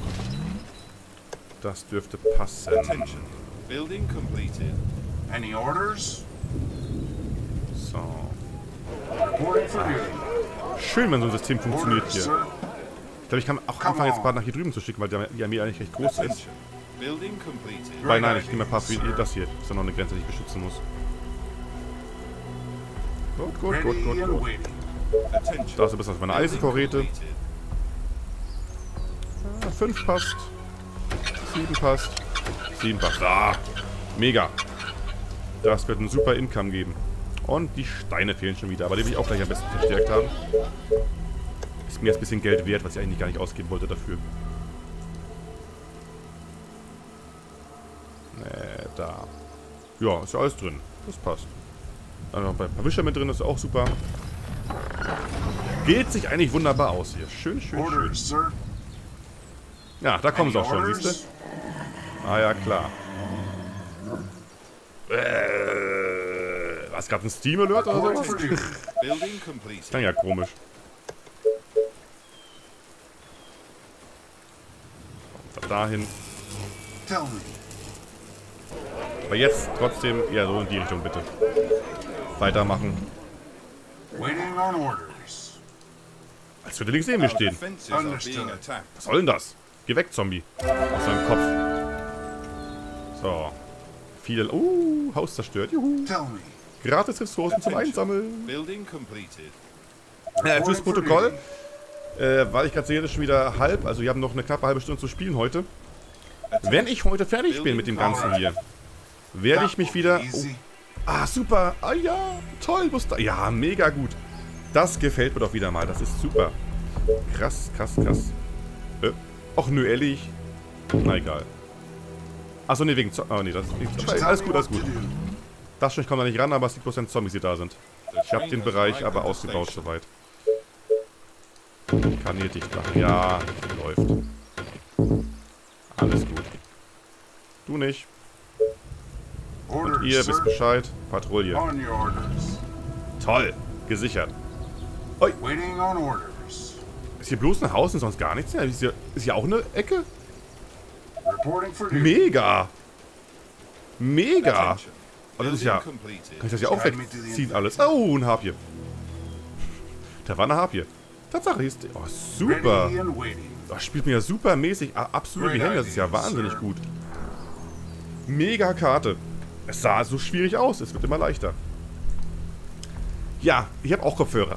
Das dürfte passen. Building completed. Any orders? So. Schön, wenn so ein System funktioniert hier. Ich glaube, ich kann auch anfangen, jetzt gerade nach hier drüben zu schicken, weil die Armee eigentlich recht groß ist. Weil nein, ich nehme ein paar wie das hier. Ist ja noch eine Grenze, die ich beschützen muss. Gut, gut, gut, gut, gut. Da ist ein bisschen meine Eisenvorräte. Ah, fünf passt. Sieben passt. Sieben passt. Ah, mega. Das wird ein super Income geben. Und die Steine fehlen schon wieder, aber die will ich auch gleich am besten verstärkt haben. Ist mir jetzt ein bisschen Geld wert, was ich eigentlich gar nicht ausgeben wollte dafür. Nee, da. Ja, ist ja alles drin. Das passt. Dann noch ein paar Wischer mit drin, ist auch super. Geht sich eigentlich wunderbar aus hier. Schön, schön, schön. Ja, da kommen sie auch schon, siehst du? Ah ja, klar. Äh, was, gerade ein Steam-Alert oder sowas? Das klang ja komisch. Dahin. Aber jetzt trotzdem eher so in die Richtung, bitte. Weitermachen. Als würde links neben mir stehen. Was soll denn das? Geh weg, Zombie. Aus seinem Kopf. So. Viele... Uh, Haus zerstört. Juhu. Gratis Ressourcen zum Einsammeln. Ja, fürs Protokoll. Äh, weil ich gerade sehe, das ist schon wieder halb. Also wir haben noch eine knappe halbe Stunde zu spielen heute. Wenn ich heute fertig bin mit dem Ganzen hier, werde ich mich wieder... Oh, Ah, super. Ah ja, toll. Muster. Ja, mega gut. Das gefällt mir doch wieder mal. Das ist super. Krass, krass, krass. Äh, och, nö, ehrlich. Na, egal. Achso, nee, wegen Zo Oh, nee, das ist nicht. Aber alles gut, alles gut. Das schon, ich komme da nicht ran, aber es liegt bloß an Zombies, die da sind. Ich habe den Bereich aber ausgebaut soweit. Kanniert dich da. Ja, läuft. Alles gut. Du nicht. Und ihr wisst Bescheid. Patrouille. Toll. Gesichert. Oi. Ist hier bloß ein Haus und sonst gar nichts mehr? Ist hier, ist hier auch eine Ecke? Mega. Mega. Oh, das ist ja... Kann ich das ja auch wegziehen alles? Oh, ein Harpie. Da war eine Harpie. Tatsache, hier ist... Oh, super. Das spielt mir ja super mäßig. Absolut wie Hände. Das ist ja wahnsinnig gut. Mega Karte. Es sah so schwierig aus. Es wird immer leichter. Ja, ich habe auch Kopfhörer.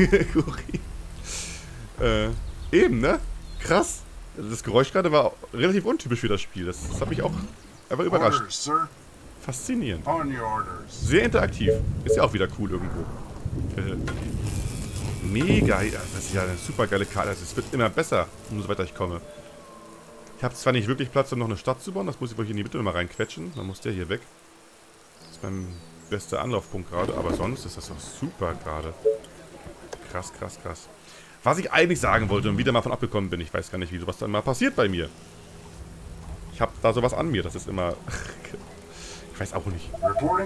äh, eben, ne? Krass. Das Geräusch gerade war relativ untypisch für das Spiel. Das, das hat mich auch einfach überrascht. Faszinierend. Sehr interaktiv. Ist ja auch wieder cool irgendwo. Äh, mega. Das ist ja eine super geile Karte. Es wird immer besser, umso weiter ich komme. Ich habe zwar nicht wirklich Platz, um noch eine Stadt zu bauen. Das muss ich wohl hier in die Mitte mal reinquetschen. Dann muss der hier weg. Das ist mein bester Anlaufpunkt gerade. Aber sonst ist das doch super gerade. Krass, krass, krass. Was ich eigentlich sagen wollte und wieder mal von abgekommen bin. Ich weiß gar nicht, wie sowas dann mal passiert bei mir. Ich habe da sowas an mir. Das ist immer... Ich weiß auch nicht.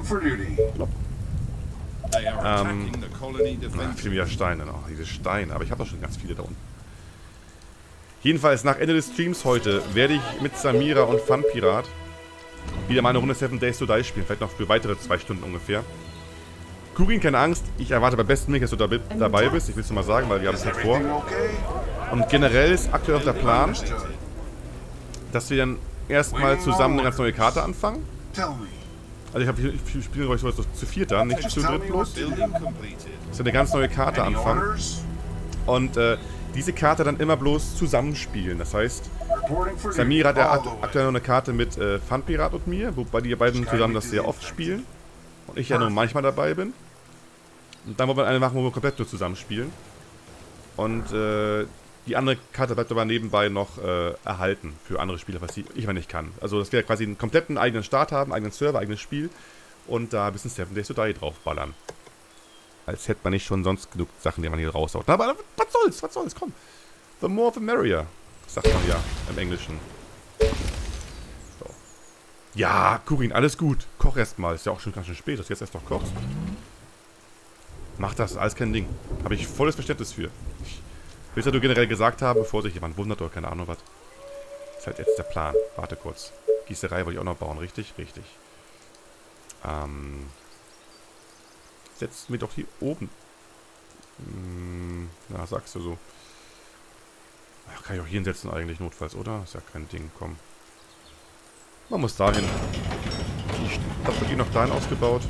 Ähm, na, viel mehr Steine noch. Diese Steine. Aber ich habe doch schon ganz viele da unten. Jedenfalls, nach Ende des Streams heute werde ich mit Samira und Funpirat wieder mal eine Runde Seven Days to Die spielen. Vielleicht noch für weitere zwei Stunden ungefähr. Kurin, keine Angst. Ich erwarte bei besten Weg, dass du da, dabei bist. Ich will es nur mal sagen, weil wir haben es nicht vor. Und generell ist aktuell auch der Plan, dass wir dann erstmal zusammen eine ganz neue Karte anfangen. Also ich, hab, ich spiele euch so zu viert dann, nicht zu dritt bloß. Dass wir eine ganz neue Karte anfangen. Und äh, diese Karte dann immer bloß zusammenspielen. Das heißt, Samira hat ja aktuell noch eine Karte mit äh, Funpirat und mir, wobei die beiden zusammen das sehr oft spielen. Und ich ja nur manchmal dabei bin. Und dann wollen wir eine machen, wo wir komplett nur zusammenspielen. Und äh, die andere Karte bleibt aber nebenbei noch äh, erhalten für andere Spieler, was ich mal nicht kann. Also, dass wir quasi einen kompletten eigenen Start haben, eigenen Server, eigenes Spiel und da ein bisschen Seven Days to Die draufballern. Als hätte man nicht schon sonst genug Sachen, die man hier raushaut. Na, aber was soll's, was soll's, komm. The more the merrier, sagt man ja im Englischen. So. Ja, Kurin, alles gut. Koch erstmal. Ist ja auch schon ganz schön spät, dass du jetzt erst noch kochst. Mach das, alles kein Ding. Habe ich volles Verständnis für. Ich Willst du generell gesagt haben, bevor sich jemand wundert oder keine Ahnung was? Ist halt jetzt der Plan. Warte kurz. Gießerei wollte ich auch noch bauen, richtig? Richtig. Ähm. Setzen wir doch hier oben. Hm, na, sagst du so. Ach, kann ich auch hier hinsetzen eigentlich notfalls, oder? Ist ja kein Ding, komm. Man muss dahin. Die Stadt wird eh noch dahin ausgebaut.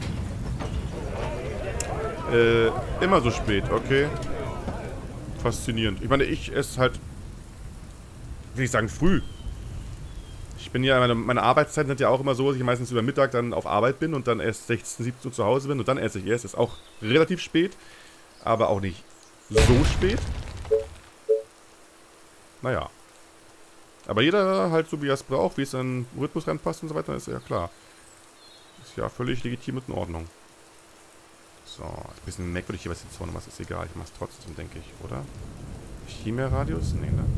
Äh, immer so spät, okay. Faszinierend. Ich meine, ich esse halt, will ich sagen, früh. Ich bin ja, meine, meine Arbeitszeiten sind ja auch immer so, dass ich meistens über Mittag dann auf Arbeit bin und dann erst sechzehn, siebzehn Uhr zu Hause bin und dann esse ich erst. Ist auch relativ spät, aber auch nicht so spät. Naja. Aber jeder halt so, wie er es braucht, wie es an den Rhythmus reinpasst und so weiter, ist ja klar. Ist ja völlig legitim und in Ordnung. So, ist ein bisschen merkwürdig hier, was die Zone macht, ist egal, ich mach's trotzdem, denke ich, oder? Chimera-Radius? Nee, ne?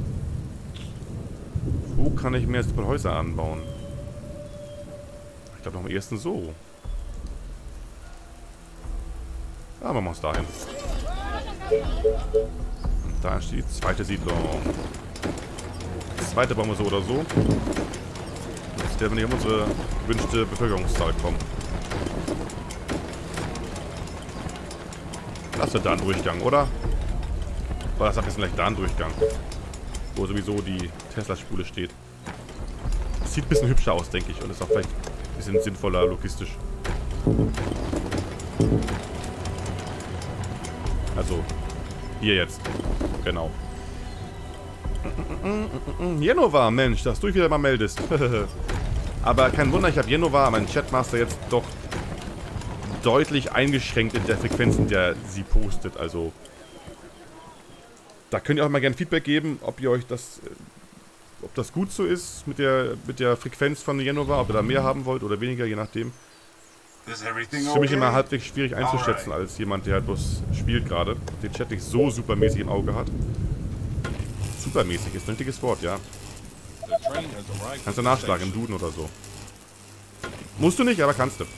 Wo kann ich mehr Häuser anbauen? Ich glaube noch am ersten so. Ja, machen wir es dahin. Und da steht die zweite Siedlung. Die zweite bauen wir so oder so. Jetzt werden wir nicht um unsere gewünschte Bevölkerungszahl kommen. Das wird da ein Durchgang, oder? Oder das hat jetzt gleich da ein Durchgang. Wo sowieso die Tesla-Spule steht. Das sieht ein bisschen hübscher aus, denke ich. Und ist auch vielleicht ein bisschen sinnvoller logistisch. Also, hier jetzt. Genau. Jenova, Mensch, dass du dich wieder mal meldest. Aber kein Wunder, ich habe Jenova, meinen Chatmaster, jetzt doch deutlich eingeschränkt in der Frequenz, in der sie postet. Also da könnt ihr auch mal gerne Feedback geben, ob ihr euch das, ob das gut so ist mit der mit der Frequenz von Jenova, ob ihr da mehr haben wollt oder weniger, je nachdem. Das ist für mich immer halbwegs schwierig einzuschätzen als jemand, der halt bloß spielt gerade, den Chat nicht so supermäßig im Auge hat. Supermäßig ist ein richtiges Wort, ja. Kannst du nachschlagen im Duden oder so. Musst du nicht, aber kannst du.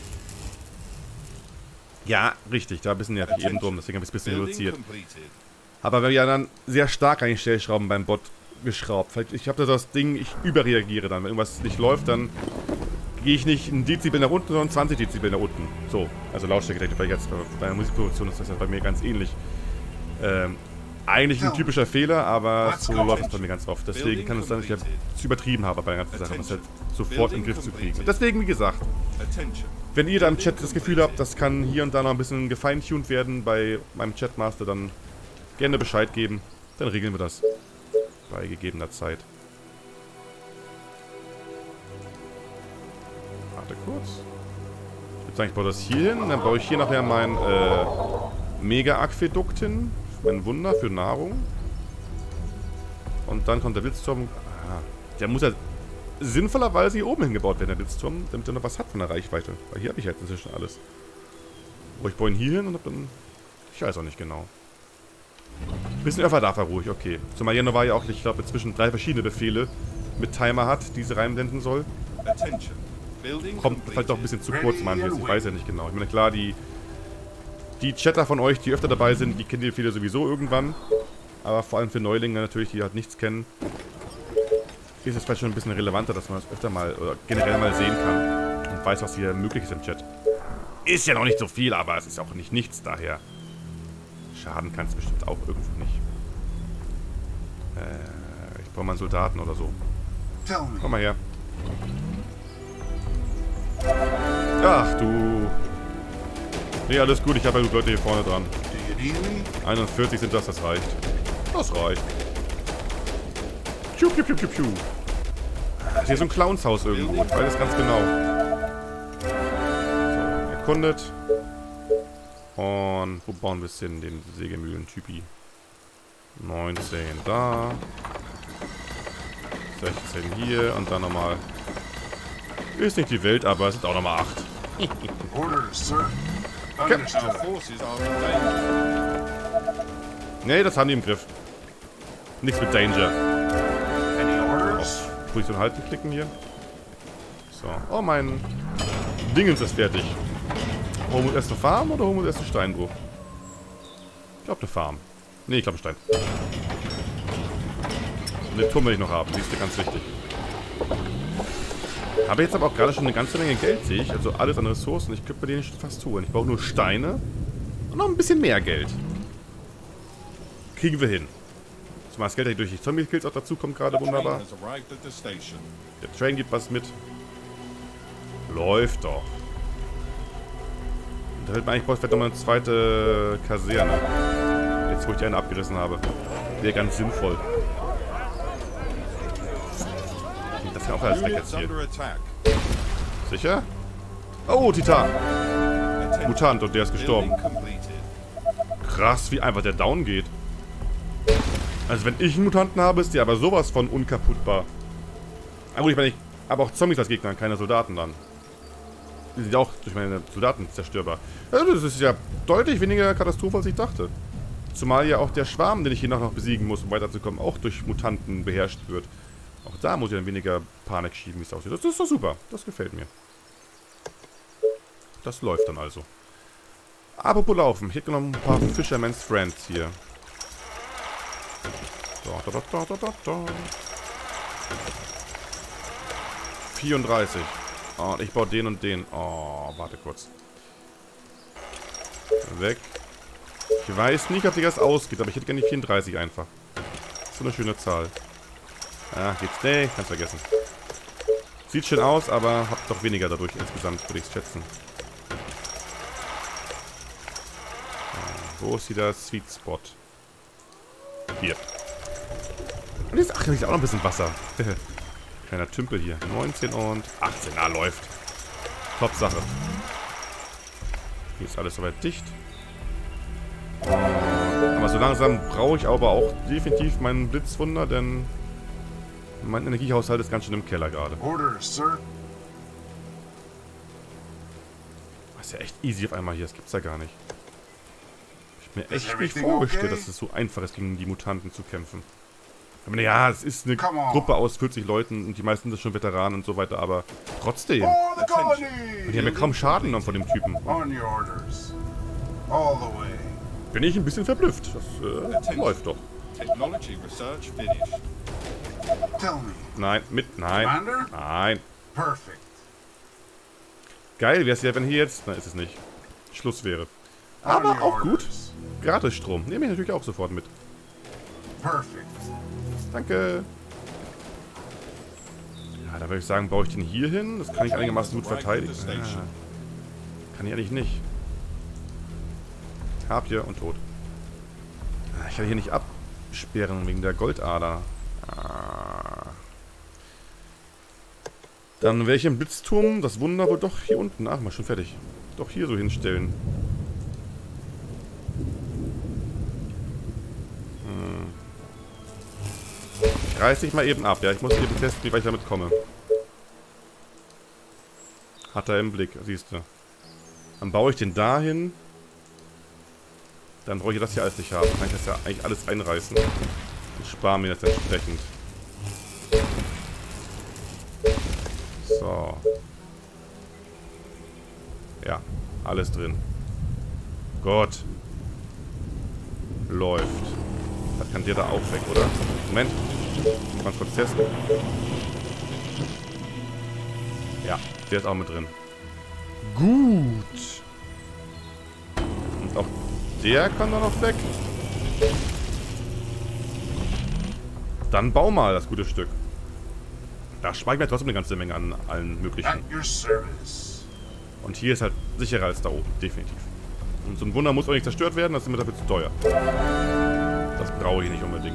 Ja, richtig, da ein bisschen nervig eben drum, deswegen habe ich es ein bisschen reduziert. Aber wir ja dann sehr stark an die Stellschrauben beim Bot geschraubt. Ich habe da das Ding, ich überreagiere dann. Wenn irgendwas nicht läuft, dann gehe ich nicht ein Dezibel nach unten, sondern zwanzig Dezibel nach unten. So, also Lautstärke, weil jetzt bei der Musikproduktion ist das ja bei mir ganz ähnlich. Ähm, eigentlich ein typischer Fehler, aber so läuft es bei mir ganz oft. Deswegen kann es sein, dass ich zu übertrieben habe bei der ganzen Sache, das halt sofort in den Griff zu kriegen. Und deswegen, wie gesagt, wenn ihr da im Chat das Gefühl habt, das kann hier und da noch ein bisschen gefeintuned werden bei meinem Chatmaster, dann gerne Bescheid geben. Dann regeln wir das bei gegebener Zeit. Warte kurz. Ich würde sagen, ich baue das hier hin. Dann baue ich hier nachher mein äh, Mega-Aquädukt hin. Mein Wunder für Nahrung. Und dann kommt der Blitzturm. Ah, der muss ja sinnvollerweise hier oben hingebaut werden, der Blitzturm, damit er noch was hat von der Reichweite. Weil hier habe ich halt inzwischen alles. Aber ich baue ihn hier hin und hab dann... Ich weiß auch nicht genau. Bisschen öfter darf er ruhig, okay. Zumal Jenova ja auch, ich glaube, inzwischen drei verschiedene Befehle mit Timer hat, die sie reinblenden soll. Kommt vielleicht doch ein bisschen zu kurz, man jetzt. Ich weiß ja nicht genau. Ich meine, klar, die... Die Chatter von euch, die öfter dabei sind, die kennen die viele sowieso irgendwann. Aber vor allem für Neulinge natürlich, die halt nichts kennen, ist es vielleicht schon ein bisschen relevanter, dass man das öfter mal oder generell mal sehen kann und weiß, was hier möglich ist im Chat. Ist ja noch nicht so viel, aber es ist auch nicht nichts, daher schaden kann es bestimmt auch irgendwo nicht. Äh, ich brauche mal einen Soldaten oder so. Komm mal her. Ach du... Nee, alles gut, ich habe ja gut Leute hier vorne dran. einundvierzig sind das, das reicht. Das reicht. Piu, piu, piu, piu, piu. Das ist hier so ein Clownshaus irgendwo, ich weiß das ganz genau. So, erkundet. Und wo bauen wir es hin, den Sägemühlen-Typi? neunzehn da. sechzehn hier und dann nochmal. Ist nicht die Welt, aber es sind auch nochmal acht. Okay. Nee, das haben die im Griff. Nichts mit Danger. Auf Position halten klicken hier. So. Oh, mein Dingens ist fertig. Holen wir erst eine Farm oder holen wir erst einen Steinbruch? Ich glaube eine Farm. Nee, ich glaube Stein. Und den Turm will ich noch haben, die ist ja ganz wichtig. Habe jetzt aber auch gerade schon eine ganze Menge Geld, sehe ich. Also alles an Ressourcen. Ich könnte mir den fast holen. Ich brauche nur Steine und noch ein bisschen mehr Geld. Kriegen wir hin. Zumal das Geld durch die Zombie-Kills auch dazu kommt gerade wunderbar. Der Train gibt was mit. Läuft doch. Und da fällt mir eigentlich, vielleicht nochmal eine zweite Kaserne. Jetzt, wo ich die eine abgerissen habe. Wäre ganz sinnvoll. Das kann auch alles weg jetzt hier. Sicher? Oh, Titan! Mutant und der ist gestorben. Krass, wie einfach der down geht. Also wenn ich einen Mutanten habe, ist der aber sowas von unkaputtbar. Aber gut, ich meine, ich habe auch Zombies als Gegner, keine Soldaten dann. Die sind auch durch meine Soldaten zerstörbar. Also das ist ja deutlich weniger Katastrophe, als ich dachte. Zumal ja auch der Schwarm, den ich hier noch besiegen muss, um weiterzukommen, auch durch Mutanten beherrscht wird. Auch da muss ich dann weniger Panik schieben, wie es aussieht. Das ist doch super. Das gefällt mir. Das läuft dann also. Apropos laufen. Ich hätte noch ein paar Fisherman's Friends hier. Da, da, da, da, da, da. vierunddreißig. Oh, und ich baue den und den. Oh, warte kurz. Weg. Ich weiß nicht, ob dir das ausgeht, aber ich hätte gerne die vierunddreißig einfach. So eine schöne Zahl. Ah, geht's nicht. Kannst vergessen. Sieht schön aus, aber habt doch weniger dadurch insgesamt, würde ich schätzen. Wo ist hier der Sweet Spot? Hier. Und jetzt, ach, hier ist auch noch ein bisschen Wasser. Kleiner Tümpel hier. neunzehn und achtzehn. Ah, läuft. Top Sache. Hier ist alles soweit dicht. Aber so langsam brauche ich aber auch definitiv meinen Blitzwunder, denn mein Energiehaushalt ist ganz schön im Keller gerade. Das ist ja echt easy auf einmal hier, das gibt's ja gar nicht. Ich hab mir echt nicht vorgestellt, dass es so einfach ist, gegen die Mutanten zu kämpfen. Ich meine, ja, es ist eine Gruppe aus vierzig Leuten und die meisten sind schon Veteranen und so weiter, aber trotzdem. Und die haben ja kaum Schaden genommen von dem Typen. Bin ich ein bisschen verblüfft. Das äh, läuft doch. Nein, mit, nein, nein. Geil wäre es ja, wenn hier jetzt, nein, ist es nicht, Schluss wäre. Aber auch gut. Gratisstrom. Nehme ich natürlich auch sofort mit. Danke. Ja, da würde ich sagen, baue ich den hier hin. Das kann ich einigermaßen gut verteidigen. Ah, kann ich eigentlich nicht. Hab hier und tot. Ich kann hier nicht absperren wegen der Goldader. Ah. Dann werde ich im Blitzturm das Wunder wohl doch hier unten. Ach, mal schon fertig. Doch hier so hinstellen. Hm. Reiß dich mal eben ab, ja. Ich muss eben testen, wie weit ich damit komme. Hat er im Blick, siehst du. Dann baue ich den dahin. Dann brauche ich das hier alles nicht haben. Dann kann ich das ja eigentlich alles einreißen. Und spare mir das entsprechend. So. Ja, alles drin. Gut. Läuft. Das kann der da auch weg, oder? Moment. Mal kurz testen. Ja, der ist auch mit drin. Gut. Und auch der kann da noch weg. Dann bau mal das gute Stück. Da spare ich mir trotzdem eine ganze Menge an allen möglichen. Und hier ist halt sicherer als da oben, definitiv. Und so ein Wunder muss auch nicht zerstört werden, das ist mir dafür zu teuer. Das brauche ich nicht unbedingt.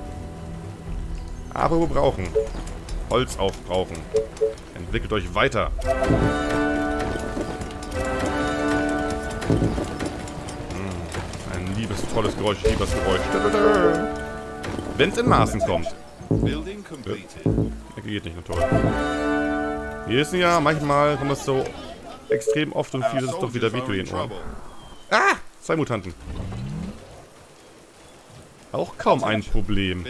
Aber wir brauchen Holz aufbrauchen. Entwickelt euch weiter. Ein liebes, tolles Geräusch, liebes Geräusch. Wenn es in Maßen kommt. Ja, geht nicht, na toll. Hier ist ja manchmal, kommt das so extrem oft und viel, ist es doch wieder weh in den Ohren. Ah! Zwei Mutanten. Auch kaum ein Problem.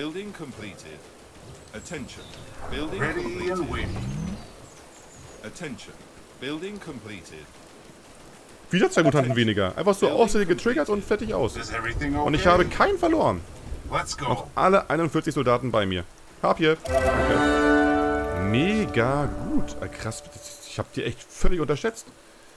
Wieder zwei Mutanten weniger. Einfach so aussehen getriggert und fertig aus. Und ich habe keinen verloren. Noch alle einundvierzig Soldaten bei mir. Hab hier. Danke. Mega gut. Krass, ich habe die echt völlig unterschätzt.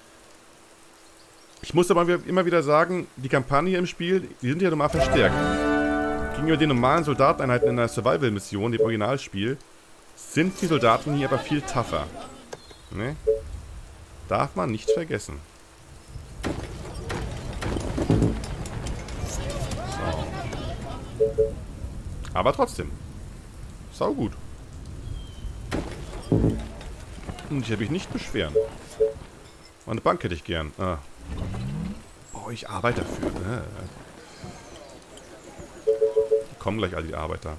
Ich muss aber immer wieder sagen, die Kampagne im Spiel, die sind ja normal verstärkt. Gegenüber den normalen Soldateneinheiten in der Survival-Mission, dem Originalspiel, sind die Soldaten hier aber viel tougher. Ne? Darf man nicht vergessen. So. Aber trotzdem. Sau gut. Und ich habe mich nicht beschweren. Meine Bank hätte ich gern. Ah. Oh, ich arbeite dafür. Ne? Die kommen gleich alle, die Arbeiter.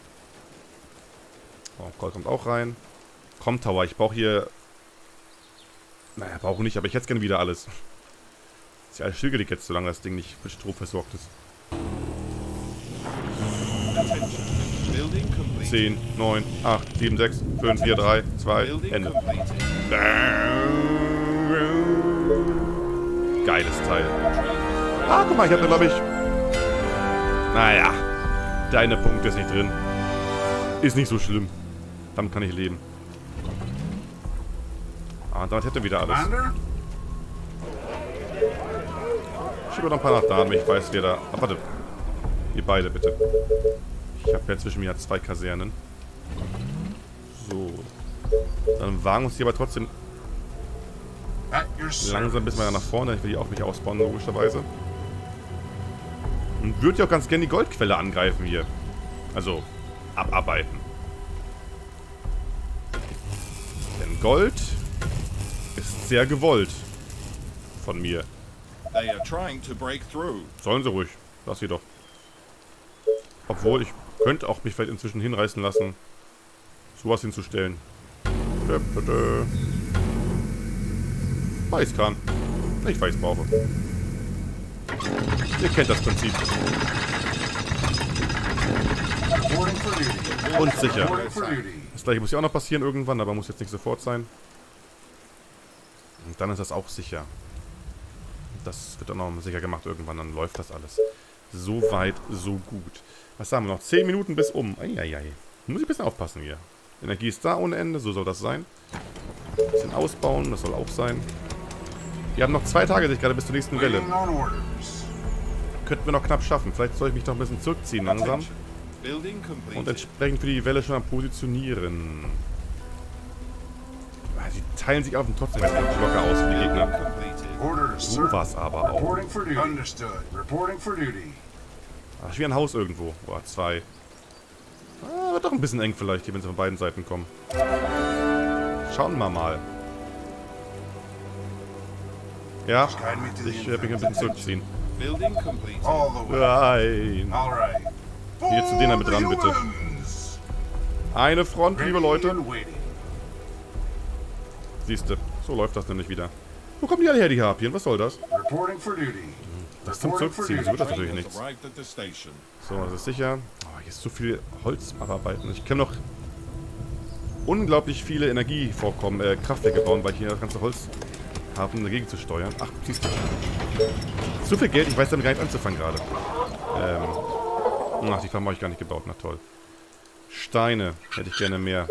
Oh, Gold kommt auch rein. Komm, Tower, ich brauche hier... Naja, brauche nicht, aber ich hätte gerne wieder alles. Ist ja alles stillgelegt jetzt, solange das Ding nicht mit Strom versorgt ist. zehn, neun, acht, sieben, sechs, fünf, vier, drei, zwei, Ende. Geiles Teil. Ah, guck mal, ich habe glaube ich... Naja, der eine Punkt ist nicht drin. Ist nicht so schlimm. Damit kann ich leben. Ah, damit hätte er wieder alles. Schiebe noch ein paar nach da, damit ich weiß, wer da... Ah, warte. Ihr beide, bitte. Ich habe ja zwischen mir zwei Kasernen. So. Dann wagen wir uns hier aber trotzdem langsam bis mal nach vorne. Ich will die auch nicht ausbauen, logischerweise. Und würde ja auch ganz gerne die Goldquelle angreifen hier. Also, abarbeiten. Denn Gold ist sehr gewollt von mir. They are trying to break through. Sollen sie ruhig. Lass sie doch. Obwohl, ich könnte auch mich vielleicht inzwischen hinreißen lassen, sowas hinzustellen. Dö, dö, dö. Weiß kann. Ich weiß brauche. Ihr kennt das Prinzip. Und sicher. Das gleiche muss ja auch noch passieren irgendwann, aber muss jetzt nicht sofort sein. Und dann ist das auch sicher. Das wird auch noch sicher gemacht irgendwann, dann läuft das alles. So weit, so gut. Was haben wir noch? zehn Minuten bis um. Eieiei. Muss ich ein bisschen aufpassen hier. Energie ist da ohne Ende, so soll das sein. Ein bisschen ausbauen, das soll auch sein. Wir haben noch zwei Tage, sich gerade bis zur nächsten Welle. Könnten wir noch knapp schaffen. Vielleicht soll ich mich noch ein bisschen zurückziehen langsam. Und entsprechend für die Welle schon mal positionieren. Sie teilen sich auf und trotzdem locker aus für die Gegner. So war's aber auch. Ach, wie ein Haus irgendwo. Boah, zwei. Ah, wird doch ein bisschen eng vielleicht, hier, wenn sie von beiden Seiten kommen. Schauen wir mal. Ja, ich werde mich ein bisschen zurückziehen. Nein. Hier zu denen mit dran, bitte. Eine Front, liebe Leute. Siehste, so läuft das nämlich wieder. Wo kommen die alle her, die Harpien? Was soll das? Das zum Zurückziehen, so wird das natürlich nichts. So, das ist sicher. Oh, hier ist so viel Holz abarbeiten. Ich kann noch unglaublich viele Energievorkommen, äh, Kraftwerke bauen, weil ich hier das ganze Holz habe, um dagegen zu steuern. Ach, siehst du. So viel Geld, ich weiß damit gar nicht anzufangen gerade. Ähm. Ach, die Farm habe ich gar nicht gebaut. Na toll. Steine hätte ich gerne mehr.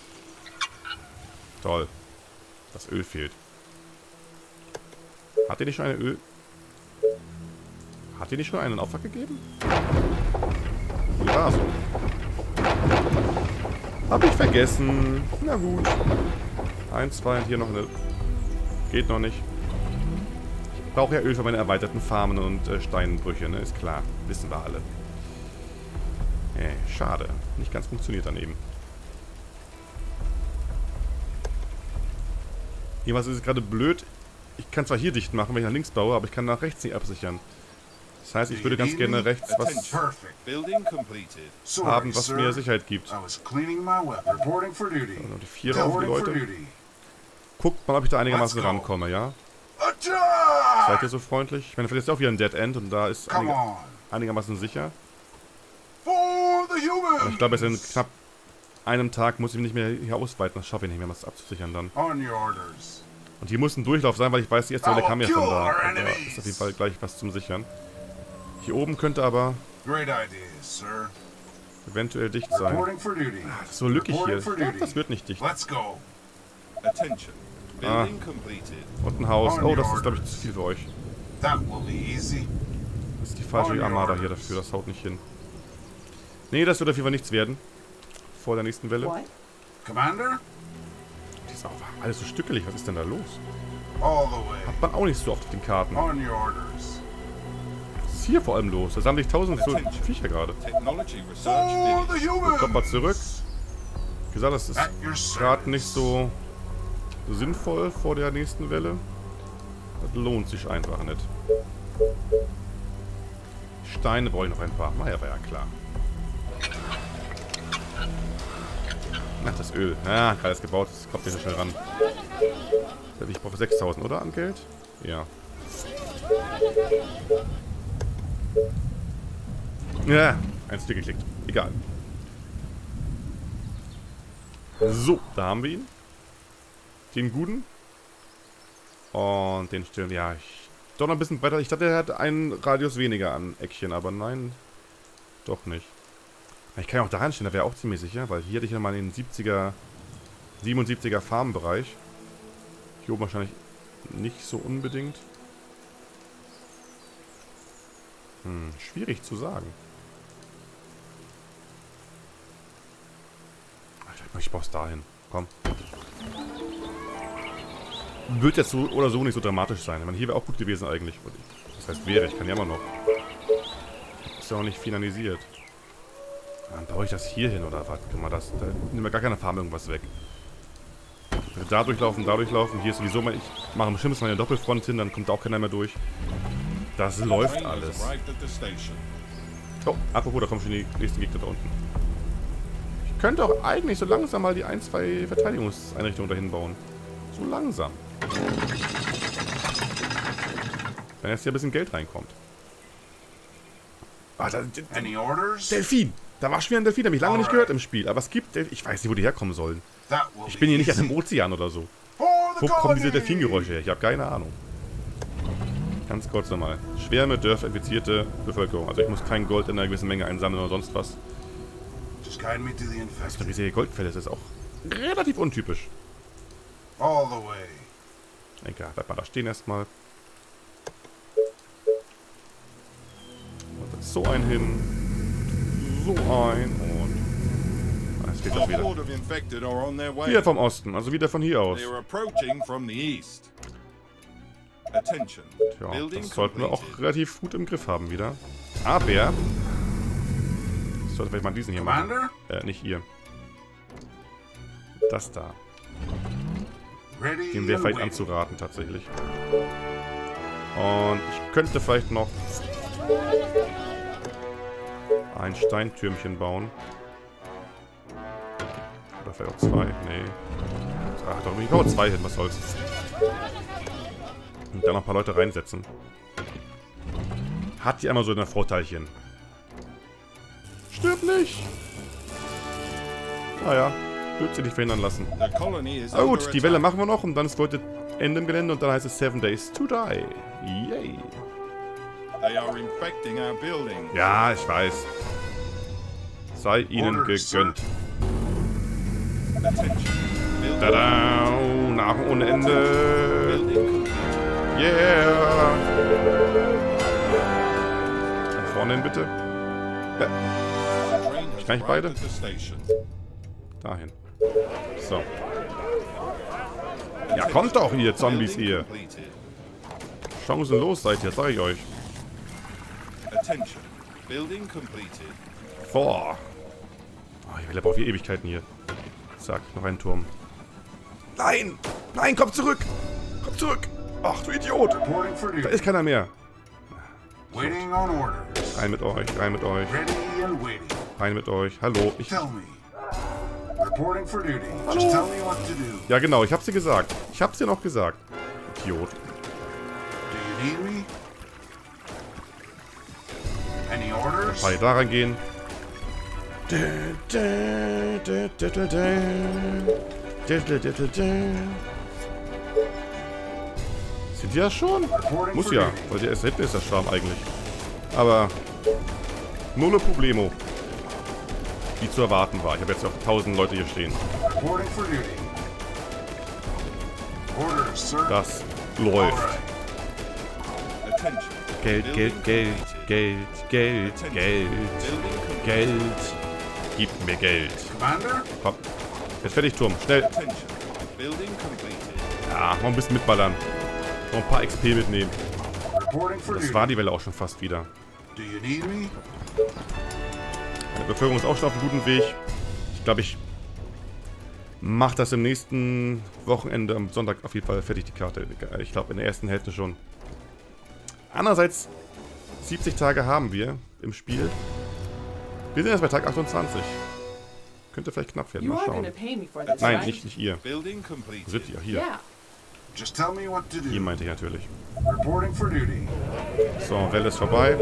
Toll. Das Öl fehlt. Hat ihr nicht schon eine Öl... Hat ihr nicht schon einen Auftrag gegeben? Ja, so. Hab ich vergessen. Na gut. Eins, zwei und hier noch eine... Geht noch nicht. Ich brauche ja Öl für meine erweiterten Farmen und äh, Steinbrüche, ne? Ist klar. Wissen wir alle. Äh, schade. Nicht ganz funktioniert daneben. Hier was ist gerade blöd. Ich kann zwar hier dicht machen, wenn ich nach links baue, aber ich kann nach rechts nicht absichern. Das heißt, ich würde ganz gerne rechts was haben, was mir Sicherheit gibt. Also die Vierer auf die Leute. Guckt mal, ob ich da einigermaßen rankomme, ja? Seid ihr so freundlich? Ich meine, vielleicht ist auch wieder ein Dead End und da ist einig einigermaßen sicher. Aber ich glaube, es in knapp einem Tag muss ich nicht mehr hier ausweiten. Das schaffe ich nicht mehr, was abzusichern dann. Und hier muss ein Durchlauf sein, weil ich weiß, die erste Welle kam ja schon da. Und da ist auf jeden Fall gleich was zum Sichern. Hier oben könnte aber eventuell dicht sein. Ah, das ist so lückig hier. Ich glaube, das wird nicht dicht. Ah. Und ein Haus. Oh, das ist, glaube ich, zu viel für euch. Das ist die falsche Armada hier dafür. Das haut nicht hin. Nee, das wird auf jeden Fall nichts werden. Vor der nächsten Welle. Commander? Die ist auch alles so stückelig. Was ist denn da los? Hat man auch nicht so oft auf den Karten. Was ist hier vor allem los? Da sammeln sich tausend so Viecher gerade. Kommt mal zurück. Wie gesagt, das ist gerade nicht so sinnvoll vor der nächsten Welle. Das lohnt sich einfach nicht. Steine brauche ich noch ein paar. Naja, war ja klar. Ach, das Öl. Ja, gerade ist gebaut. Das kommt nicht so schnell ran. Ich brauche sechstausend, oder? An Geld? Ja. Ja, ein Stück geklickt. Egal. So, da haben wir ihn. Den guten. Und den stillen. Ja, ich. Doch noch ein bisschen weiter. Ich dachte, er hat einen Radius weniger an Eckchen, aber nein. Doch nicht. Ich kann ja auch daran stehen, da wäre auch ziemlich sicher, weil hier hätte ich ja mal den siebziger, siebenundsiebziger Farmbereich. Hier oben wahrscheinlich nicht so unbedingt. Hm, schwierig zu sagen. Ich brauch's dahin. Komm. Wird jetzt so oder so nicht so dramatisch sein. Ich meine, hier wäre auch gut gewesen eigentlich. Das heißt wäre, ich kann ja immer noch. Ist ja auch nicht finalisiert. Dann baue ich das hier hin oder was? Guck mal, das, da nehmen wir gar keine Farm irgendwas weg. Da durchlaufen, da durchlaufen. Hier ist sowieso mal. Ich machen bestimmt mal eine Doppelfront hin, dann kommt auch keiner mehr durch. Das läuft Train has alles. arrived at the station. Oh, apropos, da kommen schon die nächsten Gegner da unten. Ich könnte auch eigentlich so langsam mal die ein, zwei Verteidigungseinrichtungen dahin bauen. So langsam. Wenn jetzt hier ein bisschen Geld reinkommt. Ah, da, Any orders? Delfin! Da war schon wieder ein Delfin, habe ich lange nicht gehört im Spiel. Aber es gibt Delfin. Ich weiß nicht, wo die herkommen sollen. That will Ich be bin hier nicht an easy. einem Ozean oder so. For the Wo kommen diese colony! Delfingeräusche her? Ich habe keine Ahnung. Ganz kurz nochmal. Schwärme, Dörfer, infizierte Bevölkerung. Also ich muss kein Gold in einer gewissen Menge einsammeln oder sonst was. Just guide me to the Das ist eine infected. riesige Goldquelle. Das ist auch relativ untypisch. All the way. Egal, bleib mal da stehen erstmal. Und dann so ein hin. So ein und... Ah, jetzt fehlt das Our wieder. horde of infected are on their way. Hier vom Osten, also wieder von hier aus. They are approaching from the east. Attention. Tja, Building das sollten wir auch completed. relativ gut im Griff haben wieder. Aber... Ich sollte vielleicht mal diesen hier machen. Commander? Äh, nicht ihr. Das da. Ready Dem wäre and vielleicht waiting. anzuraten, tatsächlich. Und ich könnte vielleicht noch ein Steintürmchen bauen. Oder vielleicht auch zwei. Nee. Ach doch, ich baue zwei hin, was soll's. Und dann noch ein paar Leute reinsetzen. Hat die einmal so ein Vorteilchen. Stirb nicht! Naja, wird sie nicht verhindern lassen. The colony is Aber under gut, die Welle attack. machen wir noch und dann ist heute Ende im Gelände und dann heißt es Seven Days to Die. Yay. They are infecting our building. Ja, ich weiß. Sei ihnen Orders, gegönnt. Attention. Building, Tada! Nach ohne Ende. building complete. Yeah! Nach vorne hin bitte. Ja, The train has Kann ich arrived beide? at the station. dahin. So. Ja, kommt doch hier, Zombies Building ihr. completed. Chancenlos seid ihr, sag ich euch. Attention. Building completed. Boah. Oh, ich will aber auf die Ewigkeiten hier. Zack, noch ein Turm. Nein! Nein, komm zurück! Komm zurück! Ach, du Idiot! Reporting for Da duty. ist keiner mehr. Waiting on orders. Rein mit euch, rein mit euch, Ready and waiting. rein mit euch. Hallo, ich... Tell me. Reporting for duty. Just tell me what to do. Ja genau, ich hab's dir gesagt. Ich hab's dir noch gesagt. Idiot. Do you need me? Any orders? Mal da reingehen. Sind die das schon? Reporting Muss for ja, duty. weil der erste hinten ist der Schwarm eigentlich. Aber nulle Problemo. Wie zu erwarten war. Ich habe jetzt auch tausend Leute hier stehen. Reporting for duty. Orders, sir. Das läuft. Alright. Attention. Geld, Building Geld, Geld, completed. Geld, Geld, Attention. Geld, Building completed. Geld. Gib mir Geld. Commander? Komm. Jetzt fertig, Turm. Schnell. Attention. Building completed. Ja, noch ein bisschen mitballern. Noch ein paar X P mitnehmen. Reporting for Das duty. war die Welle auch schon fast wieder. Do you need me? Die Bevölkerung ist auch schon auf einem guten Weg. Ich glaube, ich mache das im nächsten Wochenende, am Sonntag auf jeden Fall fertig, die Karte. Ich glaube, in der ersten Hälfte schon. Andererseits, siebzig Tage haben wir im Spiel. Wir sind erst bei Tag achtundzwanzig. Könnte vielleicht knapp werden, You mal are going schauen. to pay me for this, Nein, right? nicht, nicht ihr. Building Wo completed. sind ihr? Hier. Yeah. Just tell me what to Ihr do. meinte ich natürlich. Reporting for duty. So, Welle ist vorbei.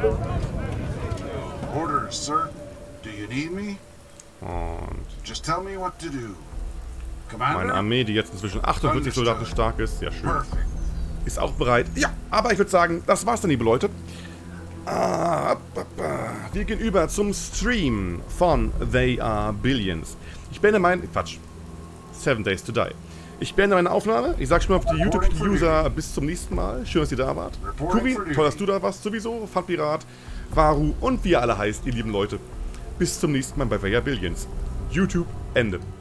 Orders, sir. Do you need me? Und Just tell me what to do. meine Commander? Armee, die jetzt inzwischen achtundvierzig Soldaten stark ist, sehr schön. Perfect. Ist auch bereit. Ja, aber ich würde sagen, das war's dann, liebe Leute. Ah, wir gehen über zum Stream von They Are Billions. Ich beende mein... Quatsch. Seven Days to Die. Ich beende meine Aufnahme. Ich sage schon mal auf die YouTube-User bis zum nächsten Mal. Schön, dass ihr da wart. Kuri, toll, dass du da warst. Sowieso. Fatpirat, Varu und wie ihr alle heißt, ihr lieben Leute. Bis zum nächsten Mal bei They Are Billions. YouTube, Ende.